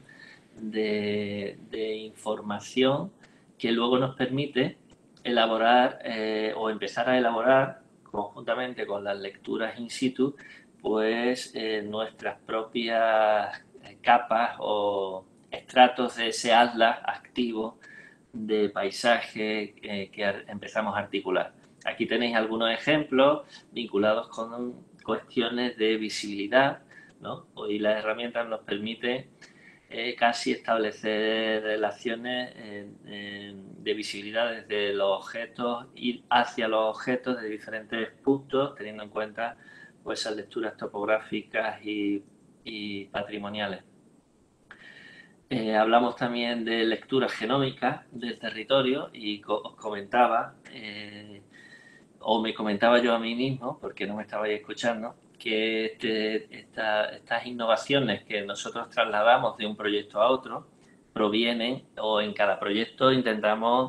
de información que luego nos permite elaborar o empezar a elaborar conjuntamente con las lecturas in situ, pues nuestras propias capas o estratos de ese atlas activo de paisaje que empezamos a articular. Aquí tenéis algunos ejemplos vinculados con cuestiones de visibilidad, ¿no? Hoy las herramientas nos permiten casi establecer relaciones de visibilidad desde los objetos, ir hacia los objetos de diferentes puntos, teniendo en cuenta pues, esas lecturas topográficas y patrimoniales. Hablamos también de lecturas genómicas del territorio y os comentaba, o me comentaba yo a mí mismo, porque no me estabais escuchando, que estas innovaciones que nosotros trasladamos de un proyecto a otro provienen, o en cada proyecto intentamos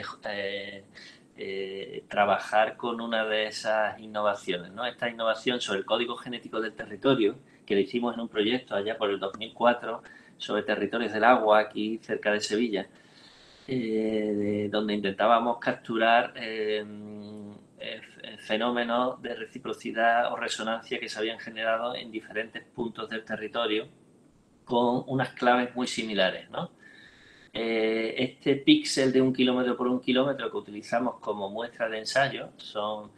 trabajar con una de esas innovaciones, ¿no? Esta innovación sobre el código genético del territorio, que lo hicimos en un proyecto allá por el 2004, sobre territorios del agua, aquí cerca de Sevilla, donde intentábamos capturar fenómenos de reciprocidad o resonancia que se habían generado en diferentes puntos del territorio con unas claves muy similares, ¿no? Este píxel de 1 kilómetro por 1 kilómetro que utilizamos como muestra de ensayo son,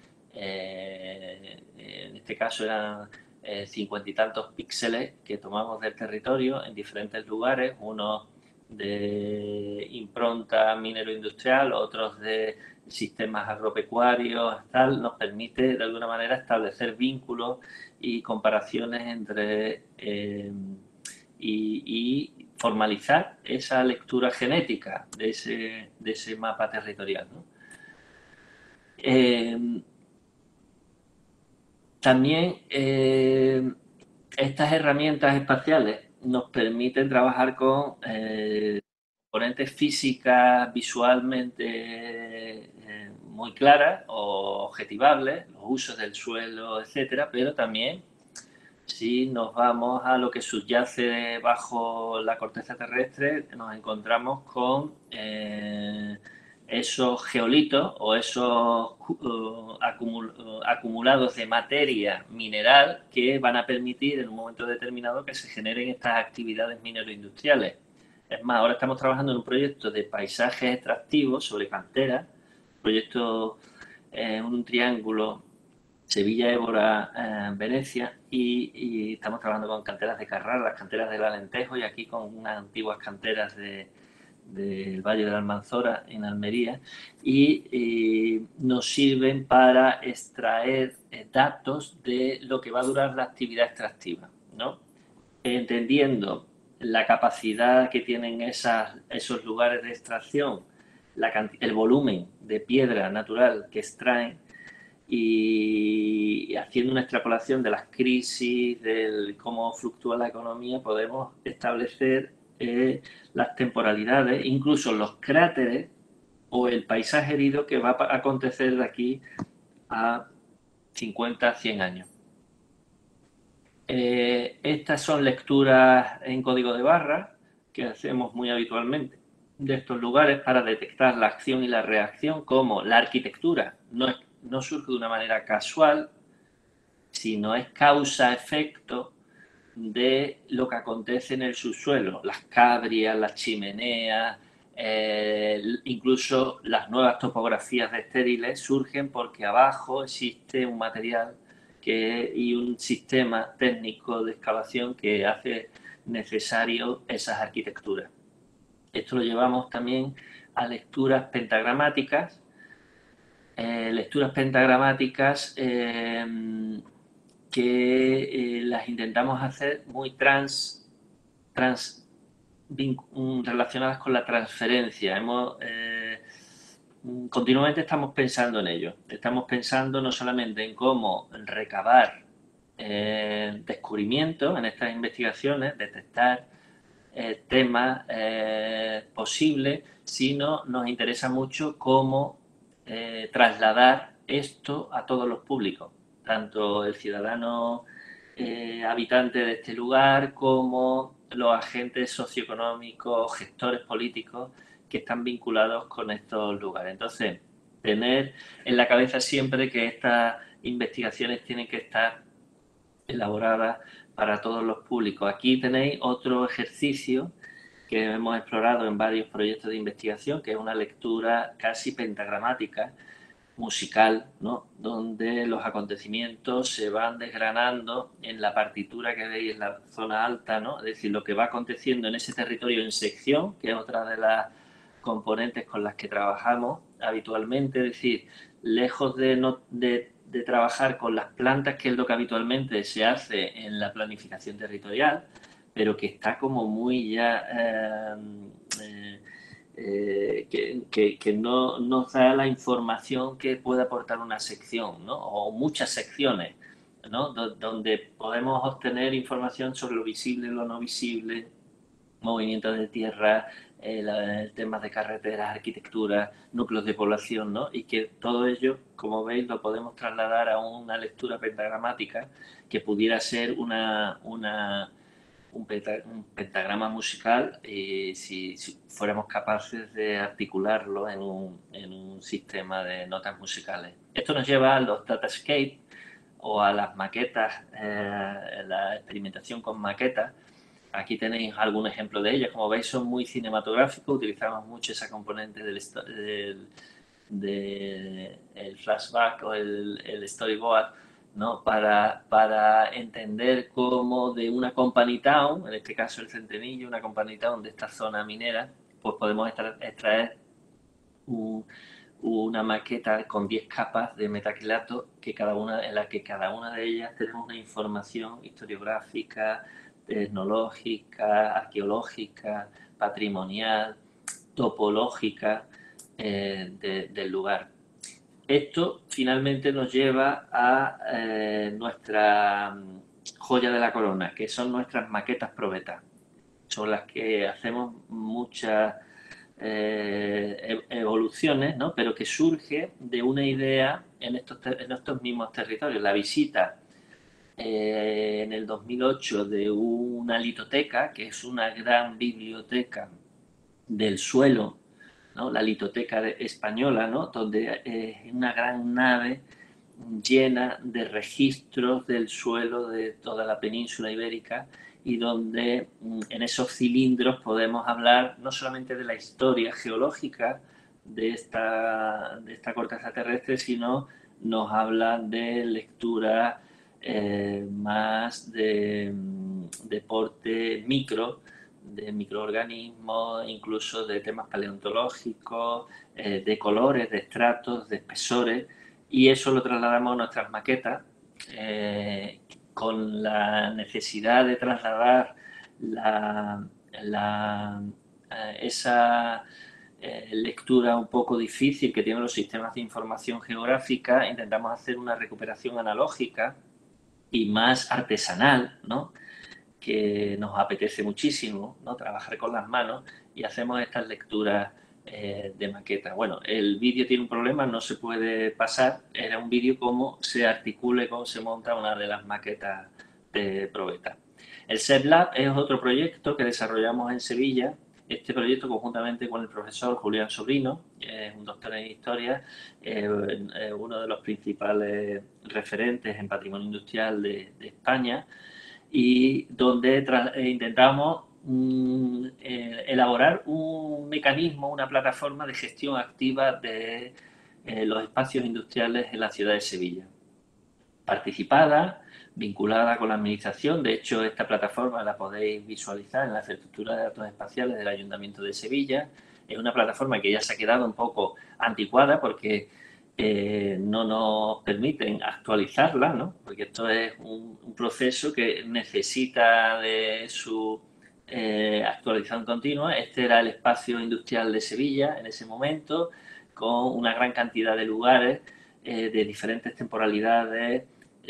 en este caso eran 50 y tantos píxeles que tomamos del territorio en diferentes lugares, unos de impronta minero-industrial, otros de sistemas agropecuarios, tal, nos permite de alguna manera establecer vínculos y comparaciones entre y formalizar esa lectura genética de ese mapa territorial, ¿no? También estas herramientas espaciales nos permiten trabajar con componentes físicas visualmente muy claras o objetivables, los usos del suelo, etcétera, pero también si nos vamos a lo que subyace bajo la corteza terrestre, nos encontramos con esos geolitos o esos acumulados de materia mineral que van a permitir en un momento determinado que se generen estas actividades minero-industriales. Es más, ahora estamos trabajando en un proyecto de paisajes extractivos sobre canteras, proyecto en un triángulo Sevilla, Évora, Venecia, y estamos trabajando con canteras de Carral, las canteras del Alentejo, y aquí con unas antiguas canteras del Valle de la Almanzora en Almería, y nos sirven para extraer datos de lo que va a durar la actividad extractiva, ¿no? Entendiendo la capacidad que tienen esos lugares de extracción, el volumen de piedra natural que extraen, y haciendo una extrapolación de las crisis, de cómo fluctúa la economía, podemos establecer las temporalidades, incluso los cráteres o el paisaje herido que va a acontecer de aquí a 50, 100 años. Estas son lecturas en código de barras que hacemos muy habitualmente de estos lugares para detectar la acción y la reacción, como la arquitectura no surge de una manera casual, sino es causa-efecto de lo que acontece en el subsuelo, las cabrias, las chimeneas, Incluso las nuevas topografías de estériles surgen porque abajo existe un material y un sistema técnico de excavación que hace necesario esas arquitecturas. Esto lo llevamos también a lecturas pentagramáticas, que las intentamos hacer muy relacionadas con la transferencia. Continuamente estamos pensando en ello. Estamos pensando no solamente en cómo recabar descubrimientos en estas investigaciones, detectar temas posibles, sino nos interesa mucho cómo trasladar esto a todos los públicos, tanto el ciudadano habitante de este lugar como los agentes socioeconómicos, gestores políticos que están vinculados con estos lugares. Entonces, tener en la cabeza siempre que estas investigaciones tienen que estar elaboradas para todos los públicos. Aquí tenéis otro ejercicio que hemos explorado en varios proyectos de investigación, que es una lectura casi pentagramática, musical, ¿no? Donde los acontecimientos se van desgranando en la partitura que veis en la zona alta, ¿no? Es decir, lo que va aconteciendo en ese territorio en sección, que es otra de las componentes con las que trabajamos habitualmente, es decir, lejos de trabajar con las plantas, que es lo que habitualmente se hace en la planificación territorial, pero que está como muy ya que no nos da la información que puede aportar una sección, ¿no? O muchas secciones, ¿no? Donde podemos obtener información sobre lo visible y lo no visible, movimientos de tierra, temas de carreteras, arquitectura, núcleos de población, ¿no? Y que todo ello, como veis, lo podemos trasladar a una lectura pentagramática que pudiera ser un pentagrama musical, si fuéramos capaces de articularlo en un sistema de notas musicales. Esto nos lleva a los datascapes o a las maquetas, la experimentación con maquetas. Aquí tenéis algún ejemplo de ellas. Como veis, son muy cinematográficos, utilizamos mucho esa componente del flashback o el storyboard, ¿no? Para entender cómo de una company town, en este caso el Centenillo, una company town de esta zona minera, pues podemos extraer una maqueta con 10 capas de metacrilato en la que cada una de ellas tenemos una información historiográfica, tecnológica, arqueológica, patrimonial, topológica del lugar. Esto finalmente nos lleva a nuestra joya de la corona, que son nuestras maquetas probetas, sobre las que hacemos muchas evoluciones, ¿no? Pero que surge de una idea en estos mismos territorios. La visita en el 2008 de una litoteca, que es una gran biblioteca del suelo, ¿no? La litoteca española, ¿no? Donde es una gran nave llena de registros del suelo de toda la península ibérica y donde en esos cilindros podemos hablar no solamente de la historia geológica de esta corteza terrestre, sino nos habla de lectura más de porte micro, de microorganismos, incluso de temas paleontológicos, de colores, de estratos, de espesores, y eso lo trasladamos a nuestras maquetas con la necesidad de trasladar esa lectura un poco difícil que tienen los sistemas de información geográfica. Intentamos hacer una recuperación analógica y más artesanal, ¿no? Que nos apetece muchísimo, ¿no? Trabajar con las manos, y hacemos estas lecturas de maqueta. Bueno, el vídeo tiene un problema, no se puede pasar. Era un vídeo cómo se articula y cómo se monta una de las maquetas de probeta. El SETLab es otro proyecto que desarrollamos en Sevilla. Este proyecto conjuntamente con el profesor Julián Sobrino, que es un doctor en historia, uno de los principales referentes en patrimonio industrial de España, y donde intentamos elaborar un mecanismo, una plataforma de gestión activa de los espacios industriales en la ciudad de Sevilla. Participada, vinculada con la administración. De hecho, esta plataforma la podéis visualizar en la infraestructura de datos espaciales del Ayuntamiento de Sevilla. Es una plataforma que ya se ha quedado un poco anticuada porque no nos permiten actualizarla, ¿no? Porque esto es un proceso que necesita de su actualización continua. Este era el espacio industrial de Sevilla en ese momento, con una gran cantidad de lugares de diferentes temporalidades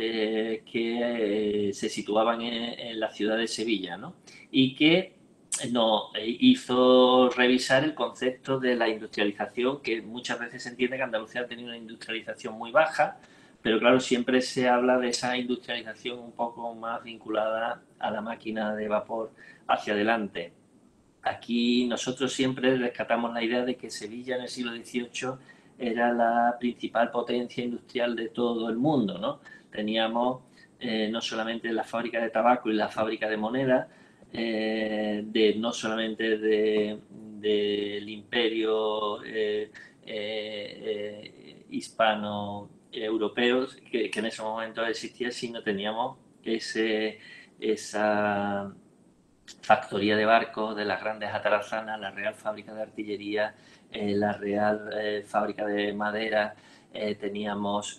que se situaban en la ciudad de Sevilla, ¿no? Y que nos hizo revisar el concepto de la industrialización, que muchas veces se entiende que Andalucía ha tenido una industrialización muy baja, pero claro, siempre se habla de esa industrialización un poco más vinculada a la máquina de vapor hacia adelante. Aquí nosotros siempre rescatamos la idea de que Sevilla en el siglo XVIII era la principal potencia industrial de todo el mundo, ¿no? Teníamos no solamente la fábrica de tabaco y la fábrica de moneda, no solamente del imperio hispano-europeo que en ese momento existía, sino teníamos esa factoría de barcos de las grandes atarazanas, la Real Fábrica de Artillería, la Real Fábrica de Madera, teníamos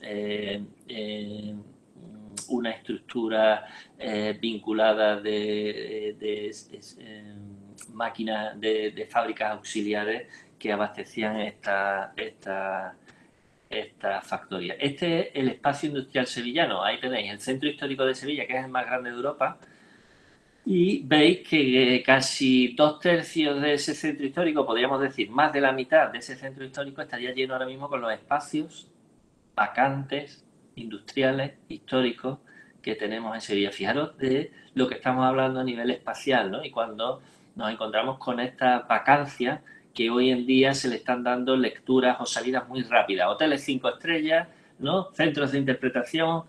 una estructura vinculada de máquinas de fábricas auxiliares que abastecían esta factoría. Este es el espacio industrial sevillano. Ahí tenéis el centro histórico de Sevilla, que es el más grande de Europa, y veis que casi 2/3 de ese centro histórico, podríamos decir más de la mitad de ese centro histórico, estaría lleno ahora mismo con los espacios vacantes, industriales, históricos que tenemos en Sevilla. Fijaros de lo que estamos hablando a nivel espacial, ¿no? Y cuando nos encontramos con esta vacancia que hoy en día se le están dando lecturas o salidas muy rápidas. Hoteles 5 estrellas, ¿no? Centros de interpretación,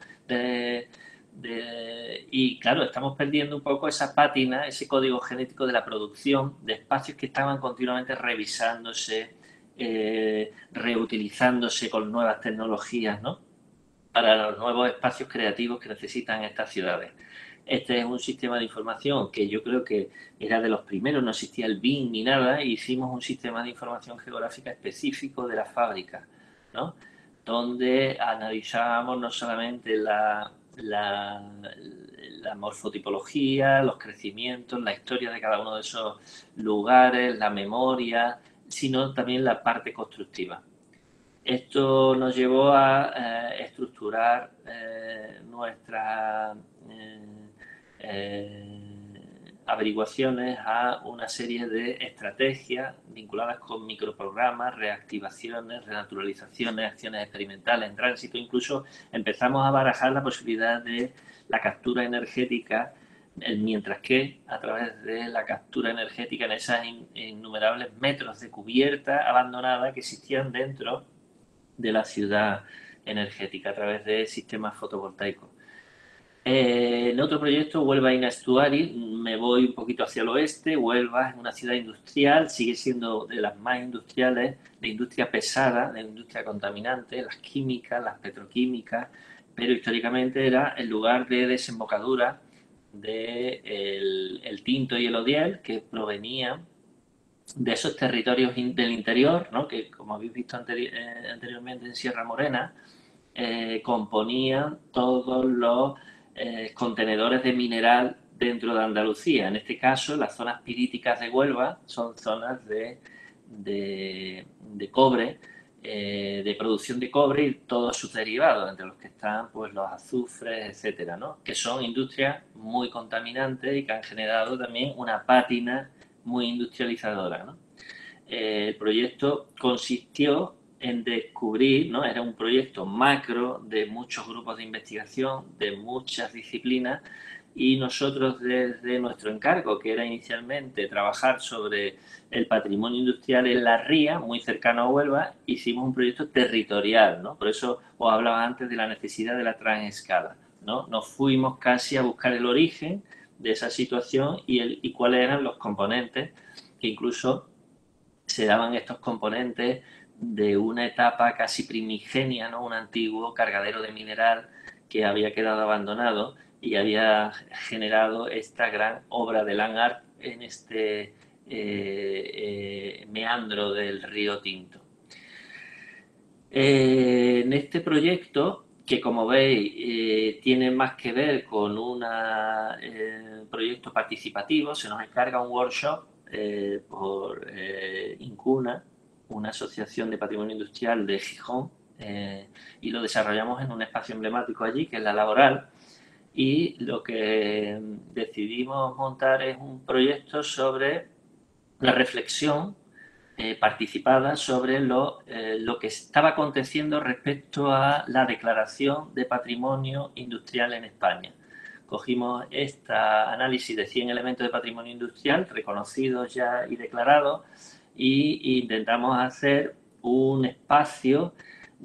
y claro, estamos perdiendo un poco esa pátina, ese código genético de la producción de espacios que estaban continuamente revisándose, reutilizándose con nuevas tecnologías, ¿no? Para los nuevos espacios creativos que necesitan estas ciudades. Este es un sistema de información que yo creo que era de los primeros, no existía el BIM ni nada, e hicimos un sistema de información geográfica específico de la fábrica, ¿no? Donde analizábamos no solamente la morfotipología, los crecimientos, la historia de cada uno de esos lugares, la memoria, sino también la parte constructiva. Esto nos llevó a estructurar nuestras averiguaciones a una serie de estrategias vinculadas con microprogramas, reactivaciones, renaturalizaciones, acciones experimentales en tránsito. Incluso empezamos a barajar la posibilidad de la captura energética, mientras que a través de la captura energética en esas innumerables metros de cubierta abandonada que existían dentro de la ciudad energética a través de sistemas fotovoltaicos. En otro proyecto, Huelva in Estuary, me voy un poquito hacia el oeste. Huelva es una ciudad industrial, sigue siendo de las más industriales, de industria pesada, de industria contaminante, las químicas, las petroquímicas, pero históricamente era el lugar de desembocadura del Tinto y el Odiel, que provenían de esos territorios del interior, ¿no? Que como habéis visto anteriormente en Sierra Morena, componían todos los contenedores de mineral dentro de Andalucía. En este caso, las zonas piríticas de Huelva son zonas de cobre, de producción de cobre y todos sus derivados, entre los que están pues los azufres, etcétera, ¿no? Que son industrias muy contaminantes y que han generado también una pátina muy industrializadora, ¿no? El proyecto consistió en descubrir, ¿no? Era un proyecto macro de muchos grupos de investigación, de muchas disciplinas, y nosotros desde nuestro encargo, que era inicialmente trabajar sobre el patrimonio industrial en La Ría, muy cercano a Huelva, hicimos un proyecto territorial, ¿no? Por eso os hablaba antes de la necesidad de la transescala, ¿no? Nos fuimos casi a buscar el origen esa situación y cuáles eran los componentes, que incluso se daban estos componentes de una etapa casi primigenia, ¿no? Un antiguo cargadero de mineral que había quedado abandonado y había generado esta gran obra de land art en este meandro del río Tinto. En este proyecto, que como veis tiene más que ver con un proyecto participativo, se nos encarga un workshop por Incuna, una asociación de patrimonio industrial de Gijón, y lo desarrollamos en un espacio emblemático allí, que es la Laboral, y lo que decidimos montar es un proyecto sobre la reflexión participada sobre lo que estaba aconteciendo respecto a la declaración de patrimonio industrial en España. Cogimos este análisis de 100 elementos de patrimonio industrial reconocidos ya y declarados e intentamos hacer un espacio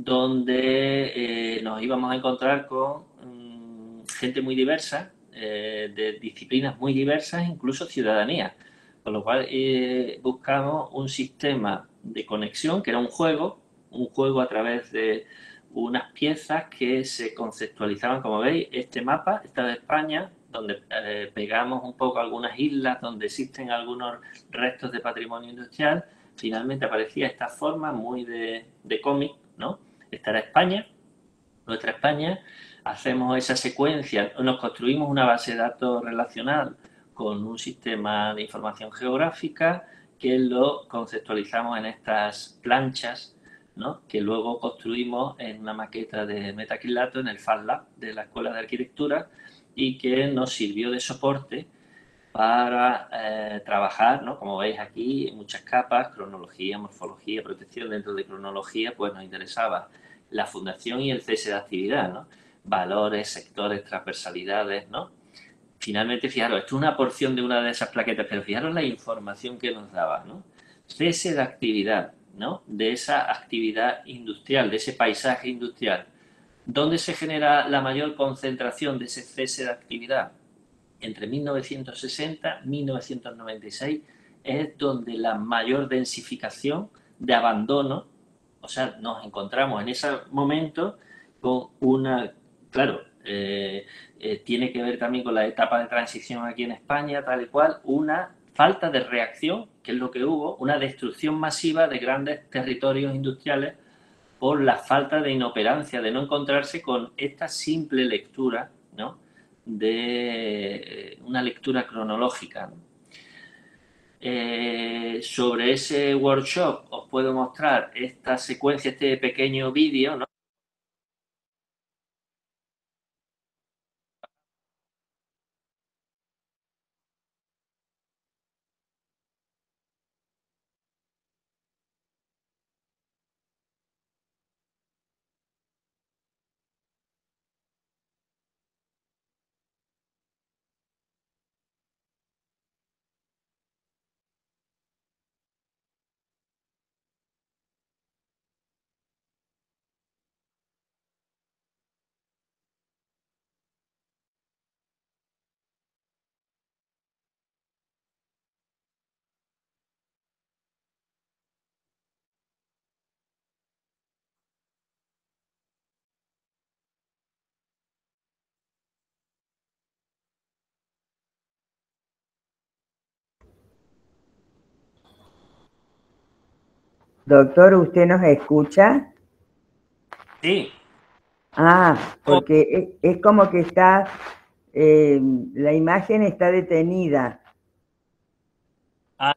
donde nos íbamos a encontrar con gente muy diversa, de disciplinas muy diversas, incluso ciudadanía. Con lo cual buscamos un sistema de conexión, que era un juego a través de unas piezas que se conceptualizaban, como veis, este mapa, esta de España, donde pegamos un poco algunas islas donde existen algunos restos de patrimonio industrial. Finalmente aparecía esta forma muy de cómic, ¿no? Esta era España, nuestra España. Hacemos esa secuencia, nos construimos una base de datos relacional con un sistema de información geográfica que lo conceptualizamos en estas planchas, ¿no? Que luego construimos en una maqueta de metacrilato en el Fab Lab de la Escuela de Arquitectura y que nos sirvió de soporte para trabajar, ¿no? Como veis aquí, muchas capas, cronología, morfología, protección. Dentro de cronología, pues nos interesaba la fundación y el cese de actividad, ¿no? Valores, sectores, transversalidades, ¿no? Finalmente, fijaros, esto es una porción de una de esas plaquetas, pero fijaros la información que nos daba, ¿no? Cese de actividad, ¿no? De esa actividad industrial, de ese paisaje industrial. ¿Dónde se genera la mayor concentración de ese cese de actividad? Entre 1960 y 1996 es donde la mayor densificación de abandono, o sea, nos encontramos en ese momento con una, claro, tiene que ver también con la etapa de transición aquí en España, tal y cual, una falta de reacción, que es lo que hubo, una destrucción masiva de grandes territorios industriales por la falta de inoperancia, de no encontrarse con esta simple lectura, ¿no? De una lectura cronológica, ¿no? Sobre ese workshop os puedo mostrar esta secuencia, este pequeño vídeo, ¿no?
Doctor, ¿usted nos escucha?
Sí.
Porque es como que está, la imagen está detenida.
A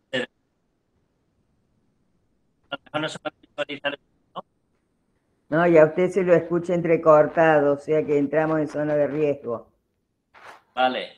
lo mejor no se puede visualizar, ¿no?
No, y a usted se lo escucha entrecortado, o sea que entramos en zona de riesgo.
Vale.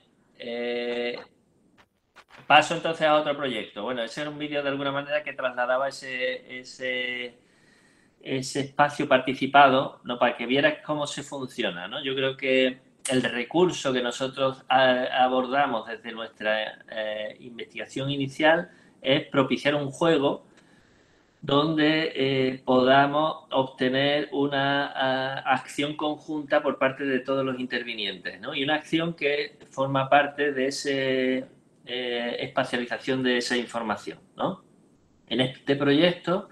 Paso entonces a otro proyecto. Bueno, ese era un vídeo de alguna manera que trasladaba ese espacio participado, ¿no? Para que vieras cómo se funciona, ¿no? Yo creo que el recurso que nosotros abordamos desde nuestra investigación inicial es propiciar un juego donde podamos obtener una acción conjunta por parte de todos los intervinientes, ¿no? Y una acción que forma parte de esa espacialización de esa información, ¿no? En este proyecto,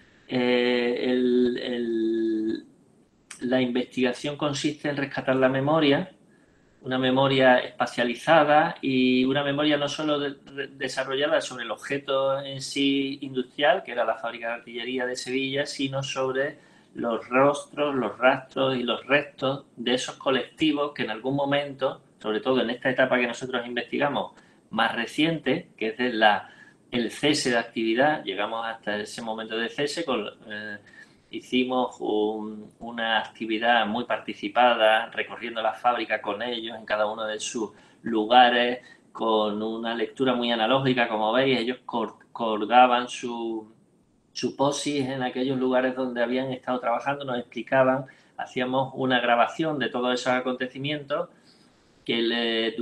la investigación consiste en rescatar la memoria, una memoria espacializada y una memoria no solo desarrollada sobre el objeto en sí industrial, que era la fábrica de artillería de Sevilla, sino sobre los rostros, los rastros y los restos de esos colectivos que en algún momento, sobre todo en esta etapa que nosotros investigamos, más reciente, que es el cese de actividad, llegamos hasta ese momento de cese hicimos una actividad muy participada, recorriendo la fábrica con ellos en cada uno de sus lugares, con una lectura muy analógica, como veis, ellos colgaban su posis en aquellos lugares donde habían estado trabajando, nos explicaban, hacíamos una grabación de todos esos acontecimientos que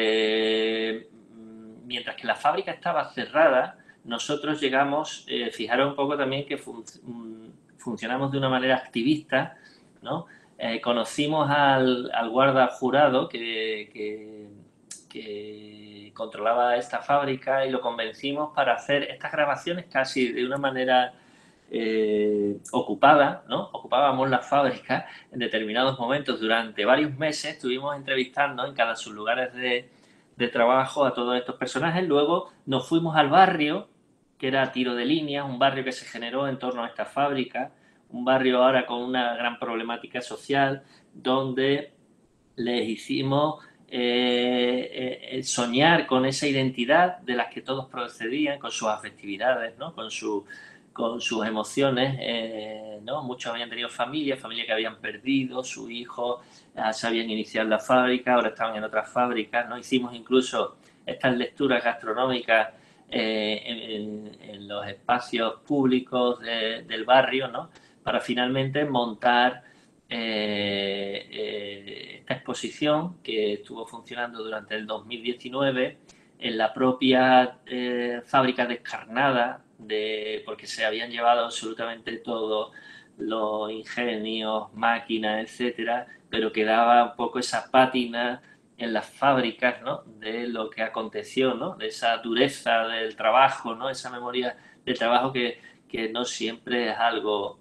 mientras que la fábrica estaba cerrada, nosotros llegamos, fijaros un poco también que funcionamos de una manera activista, ¿no? Conocimos al guarda jurado que controlaba esta fábrica y lo convencimos para hacer estas grabaciones casi de una manera ocupada, ¿no? Ocupábamos la fábrica en determinados momentos durante varios meses, estuvimos entrevistando en cada sus lugares de trabajo a todos estos personajes. Luego nos fuimos al barrio, que era Tiro de Línea, un barrio que se generó en torno a esta fábrica, un barrio ahora con una gran problemática social, donde les hicimos soñar con esa identidad de las que todos procedían, con sus afectividades, ¿no? con sus emociones, ¿no? Muchos habían tenido familia que habían perdido, sus hijos se habían iniciado en la fábrica, ahora estaban en otras fábricas, ¿no? Hicimos incluso estas lecturas gastronómicas en los espacios públicos del barrio, ¿no? Para finalmente montar esta exposición que estuvo funcionando durante el 2019 en la propia fábrica descarnada, porque se habían llevado absolutamente todos los ingenios, máquinas, etcétera, pero quedaba un poco esa pátina en las fábricas, ¿no? De lo que aconteció, ¿no? De esa dureza del trabajo, ¿no? Esa memoria del trabajo que no siempre es algo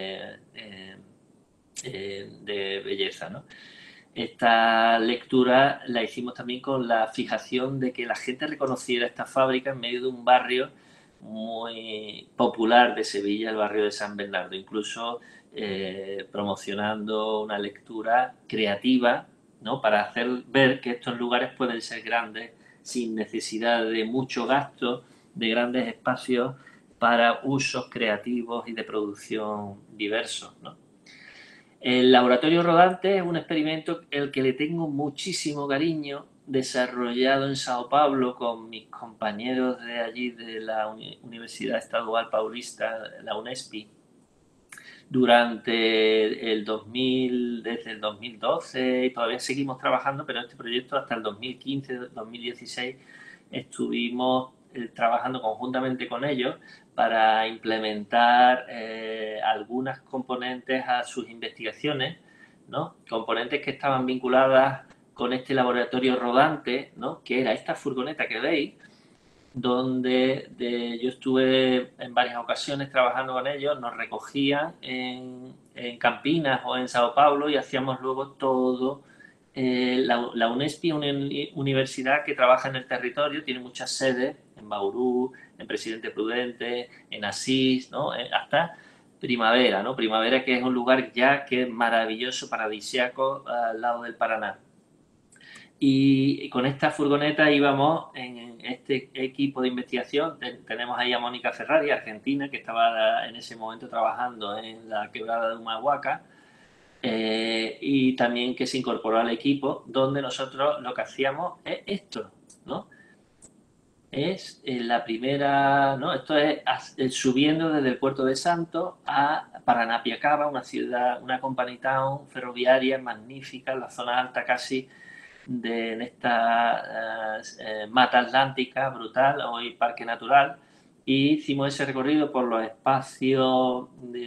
de belleza, ¿no? Esta lectura la hicimos también con la fijación de que la gente reconociera esta fábrica en medio de un barrio muy popular de Sevilla, el barrio de San Bernardo, incluso promocionando una lectura creativa, ¿no? Para hacer ver que estos lugares pueden ser grandes sin necesidad de mucho gasto, de grandes espacios para usos creativos y de producción diversos, ¿no? El laboratorio rodante es un experimento al que le tengo muchísimo cariño, desarrollado en Sao Paulo con mis compañeros de allí de la Universidad Estadual Paulista, la UNESPI, durante desde el 2012, y todavía seguimos trabajando, pero este proyecto hasta el 2015-2016 estuvimos trabajando conjuntamente con ellos para implementar algunas componentes a sus investigaciones, ¿no? Componentes que estaban vinculadas con este laboratorio rodante, ¿no? Que era esta furgoneta que veis, donde yo estuve en varias ocasiones trabajando con ellos, nos recogían en Campinas o en Sao Paulo y hacíamos luego todo. La UNESPI es una universidad que trabaja en el territorio, tiene muchas sedes en Bauru, en Presidente Prudente, en Asís, ¿no? Hasta Primavera, ¿no? Primavera, que es un lugar ya que es maravilloso, paradisíaco, al lado del Paraná. Y con esta furgoneta íbamos en este equipo de investigación. Tenemos ahí a Mónica Ferrari, argentina, que estaba en ese momento trabajando en la quebrada de Humahuaca, y también que se incorporó al equipo, donde nosotros lo que hacíamos es esto, ¿no? Es la primera, ¿no? Esto es subiendo desde el puerto de Santos a Paranapiacaba, una ciudad, una company town ferroviaria magnífica, en la zona alta casi en esta mata atlántica brutal, hoy parque natural, y hicimos ese recorrido por los espacios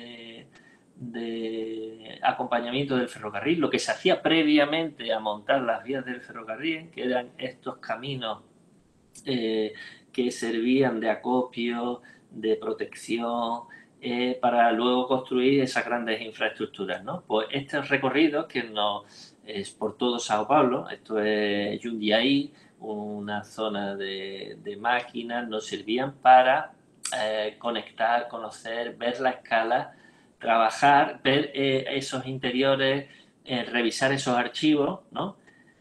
de acompañamiento del ferrocarril, lo que se hacía previamente a montar las vías del ferrocarril, que eran estos caminos que servían de acopio, de protección, para luego construir esas grandes infraestructuras, ¿no? Pues estos recorridos que es por todo Sao Paulo, esto es Jundiaí, una zona de máquinas, nos servían para conectar, conocer, ver la escala, trabajar, ver esos interiores, revisar esos archivos, ¿no?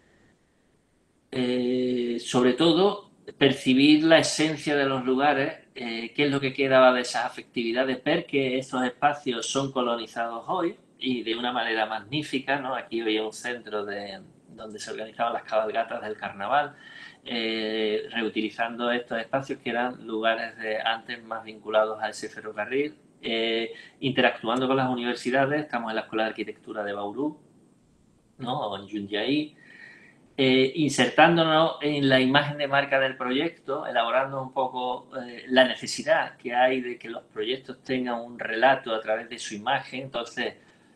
Sobre todo, percibir la esencia de los lugares, qué es lo que quedaba de esas afectividades, ver que estos espacios son colonizados hoy y de una manera magnífica, ¿no? Aquí había un centro donde se organizaban las cabalgatas del carnaval, reutilizando estos espacios que eran lugares de antes más vinculados a ese ferrocarril, interactuando con las universidades. Estamos en la Escuela de Arquitectura de Bauru, ¿no? O en Jundiaí. Insertándonos en la imagen de marca del proyecto, elaborando un poco la necesidad que hay de que los proyectos tengan un relato a través de su imagen. Entonces,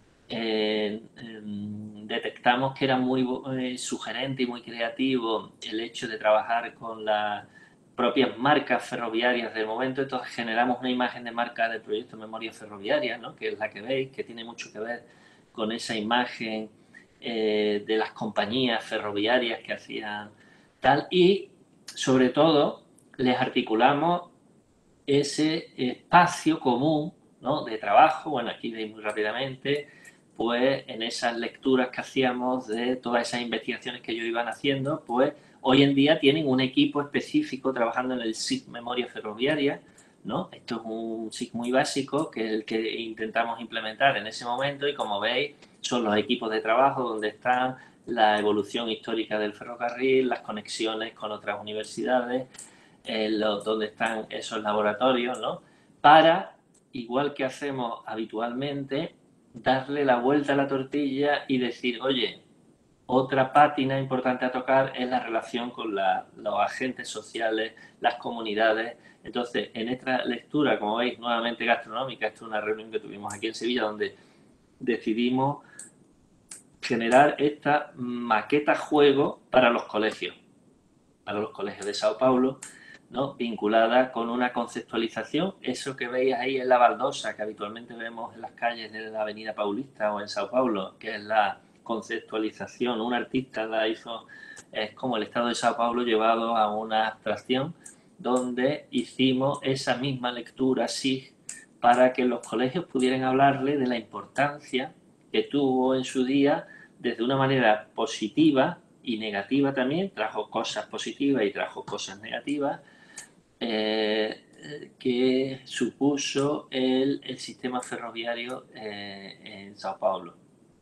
detectamos que era muy sugerente y muy creativo el hecho de trabajar con las propias marcas ferroviarias del momento. Entonces, generamos una imagen de marca del proyecto Memoria Ferroviaria, ¿no? Que es la que veis, que tiene mucho que ver con esa imagen de las compañías ferroviarias que hacían tal, y sobre todo les articulamos ese espacio común, ¿no? De trabajo. Bueno, aquí veis muy rápidamente, pues en esas lecturas que hacíamos de todas esas investigaciones que ellos iban haciendo, pues hoy en día tienen un equipo específico trabajando en el SIG Memoria Ferroviaria, ¿no? Esto es un SIG muy básico, que es el que intentamos implementar en ese momento, y como veis, son los equipos de trabajo donde están la evolución histórica del ferrocarril, las conexiones con otras universidades, donde están esos laboratorios, ¿no? Para, igual que hacemos habitualmente, darle la vuelta a la tortilla y decir, oye, otra pátina importante a tocar es la relación con los agentes sociales, las comunidades. Entonces, en esta lectura, como veis, nuevamente gastronómica, esto es una reunión que tuvimos aquí en Sevilla, donde decidimos generar esta maqueta juego para los colegios de Sao Paulo, ¿no? Vinculada con una conceptualización. Eso que veis ahí es la baldosa que habitualmente vemos en las calles de la Avenida Paulista o en Sao Paulo, que es la conceptualización. Un artista la hizo, es como el estado de Sao Paulo llevado a una abstracción, donde hicimos esa misma lectura así para que los colegios pudieran hablarle de la importancia que tuvo en su día desde una manera positiva y negativa también. Trajo cosas positivas y trajo cosas negativas, que supuso el sistema ferroviario en Sao Paulo.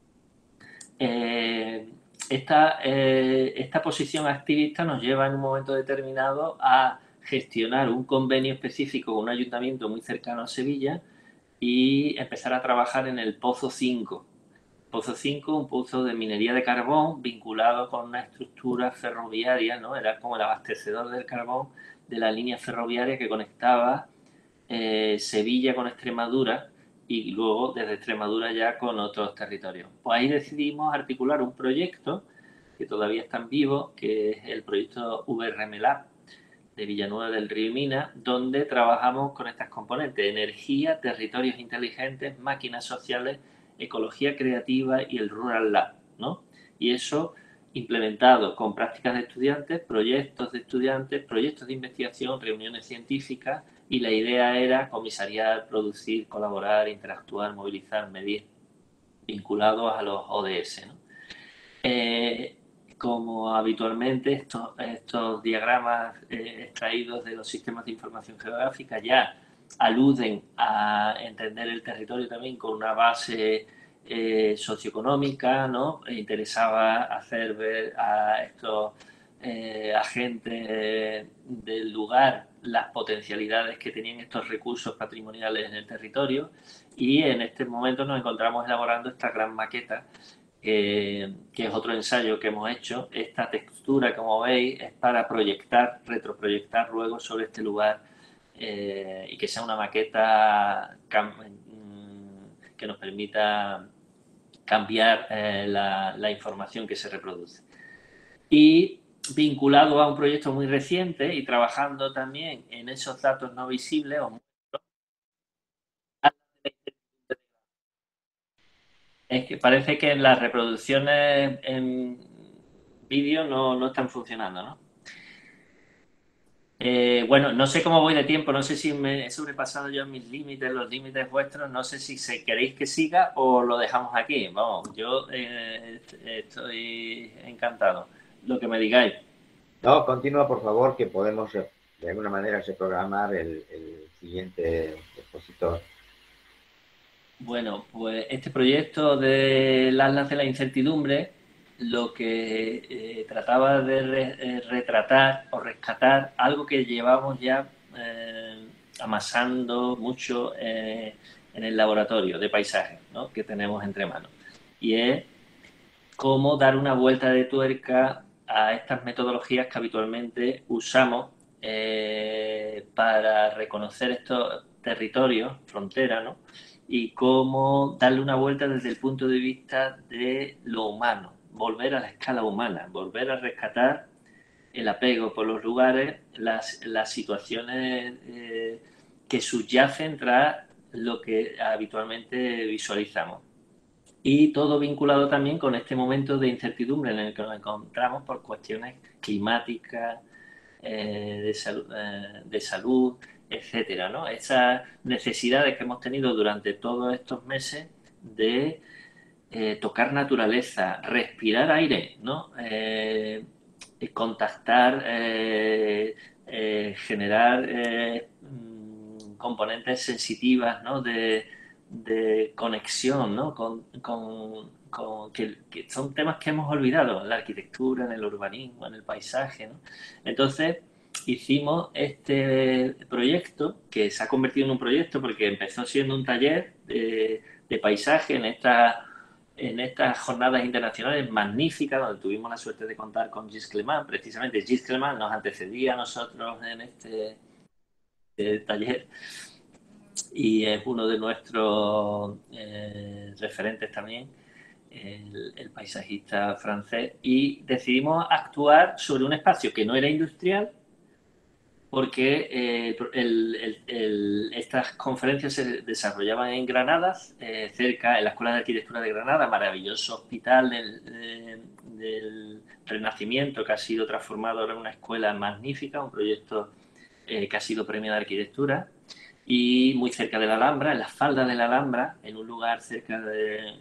Esta posición activista nos lleva en un momento determinado a gestionar un convenio específico con un ayuntamiento muy cercano a Sevilla y empezar a trabajar en el Pozo 5. Pozo 5, un pozo de minería de carbón vinculado con una estructura ferroviaria, ¿no? Era como el abastecedor del carbón de la línea ferroviaria que conectaba Sevilla con Extremadura y luego desde Extremadura ya con otros territorios. Pues ahí decidimos articular un proyecto que todavía está en vivo, que es el proyecto VRM Lab de Villanueva del Río y Minas, donde trabajamos con estas componentes: energía, territorios inteligentes, máquinas sociales, ecología creativa y el Rural Lab, ¿no? Y eso implementado con prácticas de estudiantes, proyectos de investigación, reuniones científicas, y la idea era comisariar, producir, colaborar, interactuar, movilizar, medir, vinculados a los ODS, ¿no? Como habitualmente estos diagramas extraídos de los sistemas de información geográfica ya aluden a entender el territorio también con una base socioeconómica, ¿no? Interesaba hacer ver a estos agentes del lugar las potencialidades que tenían estos recursos patrimoniales en el territorio, y en este momento nos encontramos elaborando esta gran maqueta, que es otro ensayo que hemos hecho. Esta textura, como veis, es para proyectar, retroproyectar luego sobre este lugar y que sea una maqueta que nos permita cambiar la información que se reproduce. Y vinculado a un proyecto muy reciente y trabajando también en esos datos no visibles, es que parece que las reproducciones en vídeo no están funcionando, ¿no? Bueno, no sé cómo voy de tiempo, no sé si me he sobrepasado yo mis límites, los límites vuestros, no sé si queréis que siga o lo dejamos aquí. Vamos, yo estoy encantado. Lo que me digáis.
No, continúa por favor, que podemos de alguna manera reprogramar el siguiente expositor.
Bueno, pues este proyecto del Atlas de la Incertidumbre lo que trataba de retratar o rescatar algo que llevamos ya amasando mucho en el laboratorio de paisaje, ¿no?, que tenemos entre manos. Y es cómo dar una vuelta de tuerca a estas metodologías que habitualmente usamos para reconocer estos territorios, fronteras, ¿no?, y cómo darle una vuelta desde el punto de vista de lo humano, volver a la escala humana, volver a rescatar el apego por los lugares, las situaciones que subyacen tras lo que habitualmente visualizamos. Y todo vinculado también con este momento de incertidumbre en el que nos encontramos por cuestiones climáticas, de salud, etcétera, ¿no? Esas necesidades que hemos tenido durante todos estos meses de tocar naturaleza, respirar aire, ¿no? Contactar, generar componentes sensitivas, ¿no?, de conexión, ¿no?, que son temas que hemos olvidado en la arquitectura, en el urbanismo, en el paisaje, ¿no? Entonces hicimos este proyecto, que se ha convertido en un proyecto porque empezó siendo un taller de paisaje en estas jornadas internacionales magníficas, donde tuvimos la suerte de contar con Gilles Clement. Precisamente Gilles Clement nos antecedía a nosotros en este taller y es uno de nuestros referentes también, el paisajista francés, y decidimos actuar sobre un espacio que no era industrial, porque estas conferencias se desarrollaban en Granada, cerca, en la Escuela de Arquitectura de Granada, maravilloso hospital del Renacimiento, que ha sido transformado ahora en una escuela magnífica, un proyecto que ha sido premio de arquitectura, y muy cerca de la Alhambra, en las faldas de la Alhambra, en un lugar cerca de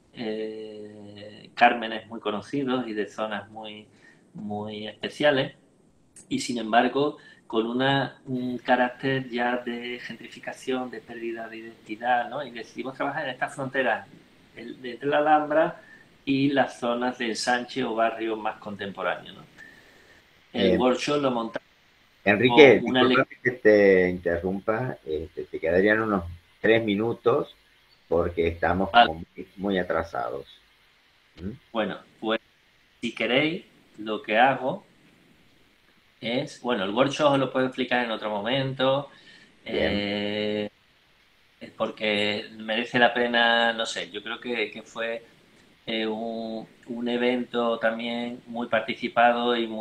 cármenes muy conocidos y de zonas muy, muy especiales, y sin embargo con un carácter ya de gentrificación, de pérdida de identidad, ¿no? Y decidimos trabajar en estas fronteras entre la Alhambra y las zonas de ensanche o barrios más contemporáneos, ¿no? El
Eh,
workshop lo montamos con
Enrique,
una
disculpa que te interrumpa, te quedarían unos 3 minutos porque estamos
lectura.
como muy atrasados. ¿Mm?
Bueno, pues si queréis, lo que hago es, bueno, el workshop os lo puedo explicar en otro momento,
Bien,
eh, porque merece la pena, no sé, yo creo que fue un evento también muy participado y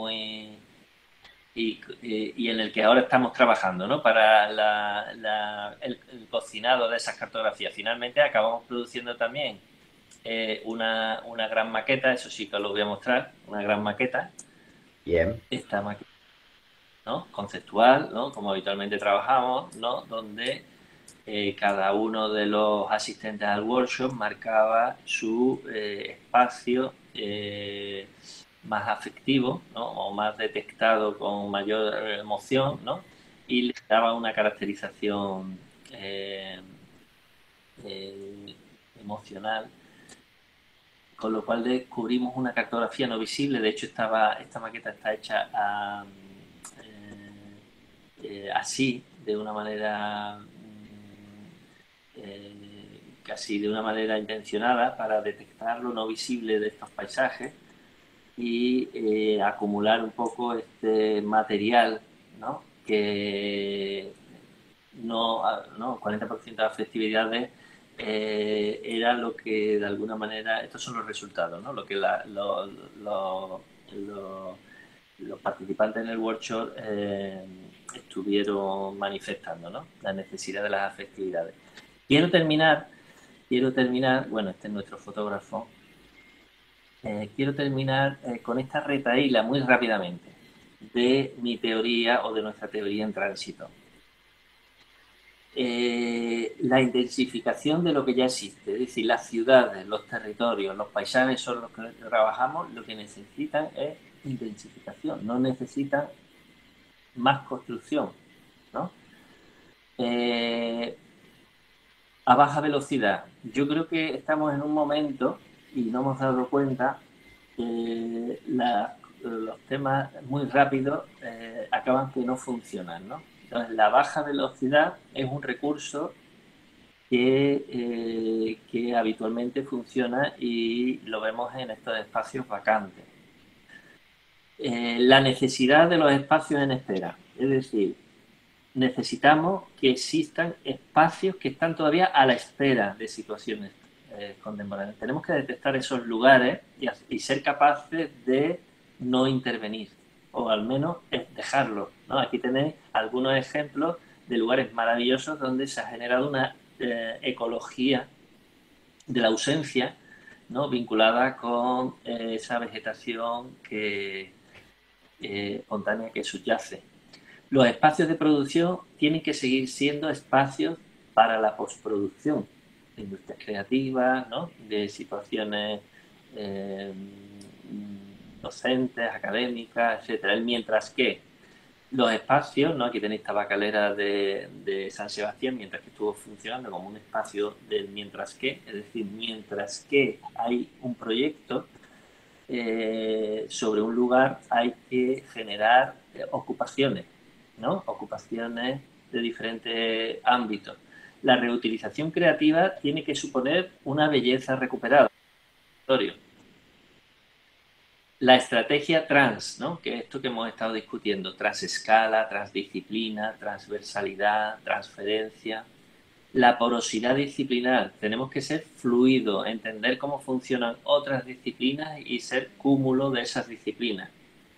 y en el que ahora estamos trabajando, ¿no?, para el cocinado de esas cartografías. Finalmente acabamos produciendo también una gran maqueta, eso sí que os lo voy a mostrar, una gran maqueta,
bien.
esta maqueta, ¿no?, conceptual, ¿no?, como habitualmente trabajamos, ¿no?, donde cada uno de los asistentes al workshop marcaba su espacio más afectivo, ¿no?, o más detectado con mayor emoción, ¿no?, y le daba una caracterización eh, emocional, con lo cual descubrimos una cartografía no visible. De hecho, esta maqueta está hecha así, de una manera casi de una manera intencionada, para detectar lo no visible de estos paisajes y acumular un poco este material, ¿no?, que no, 40% de las festividades era lo que de alguna manera, estos son los resultados, ¿no? Lo que los participantes en el workshop estuvieron manifestando, ¿no? La necesidad de las festividades. Quiero terminar, bueno, este es nuestro fotógrafo. Quiero terminar con esta retahíla muy rápidamente de mi teoría o de nuestra teoría en tránsito. La intensificación de lo que ya existe, es decir, las ciudades, los territorios, los paisajes son los que trabajamos, lo que necesitan es intensificación, no necesitan más construcción, ¿no? A baja velocidad. Yo creo que estamos en un momento, y no hemos dado cuenta, los temas muy rápidos acaban que no funcionan, ¿no? Entonces, la baja velocidad es un recurso que habitualmente funciona y lo vemos en estos espacios vacantes. La necesidad de los espacios en espera, es decir, necesitamos que existan espacios que están todavía a la espera de situaciones contemporáneas. Tenemos que detectar esos lugares y ser capaces de no intervenir, o al menos dejarlo, ¿no? Aquí tenéis algunos ejemplos de lugares maravillosos donde se ha generado una ecología de la ausencia, ¿no? Vinculada con esa vegetación espontánea que subyace. Los espacios de producción tienen que seguir siendo espacios para la postproducción, de industrias creativas, ¿no? De situaciones docentes, académicas, etcétera. Mientras que los espacios, ¿no? Aquí tenéis Tabacalera de San Sebastián, mientras que estuvo funcionando como un espacio del mientras que, es decir, mientras que hay un proyecto sobre un lugar, hay que generar ocupaciones, ¿no? Ocupaciones de diferentes ámbitos. La reutilización creativa tiene que suponer una belleza recuperada. La estrategia trans, ¿no? Que es esto que hemos estado discutiendo, transescala, transdisciplina, transversalidad, transferencia. La porosidad disciplinar, tenemos que ser fluidos, entender cómo funcionan otras disciplinas y ser cúmulo de esas disciplinas.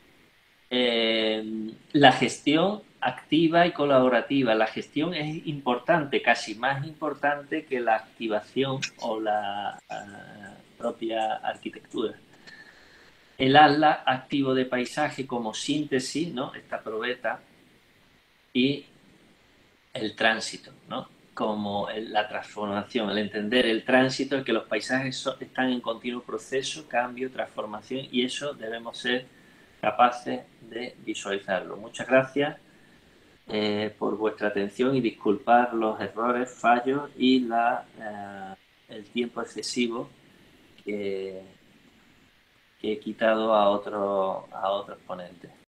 La gestión activa y colaborativa. La gestión es importante, casi más importante que la activación o la propia arquitectura. El ASLA activo de paisaje como síntesis, ¿no? Esta probeta, y el tránsito, ¿no? Como la transformación, el entender el tránsito, el que los paisajes están en continuo proceso, cambio, transformación, y eso debemos ser capaces de visualizarlo. Muchas gracias por vuestra atención y disculpar los errores, fallos y el tiempo excesivo que he quitado a otros ponentes.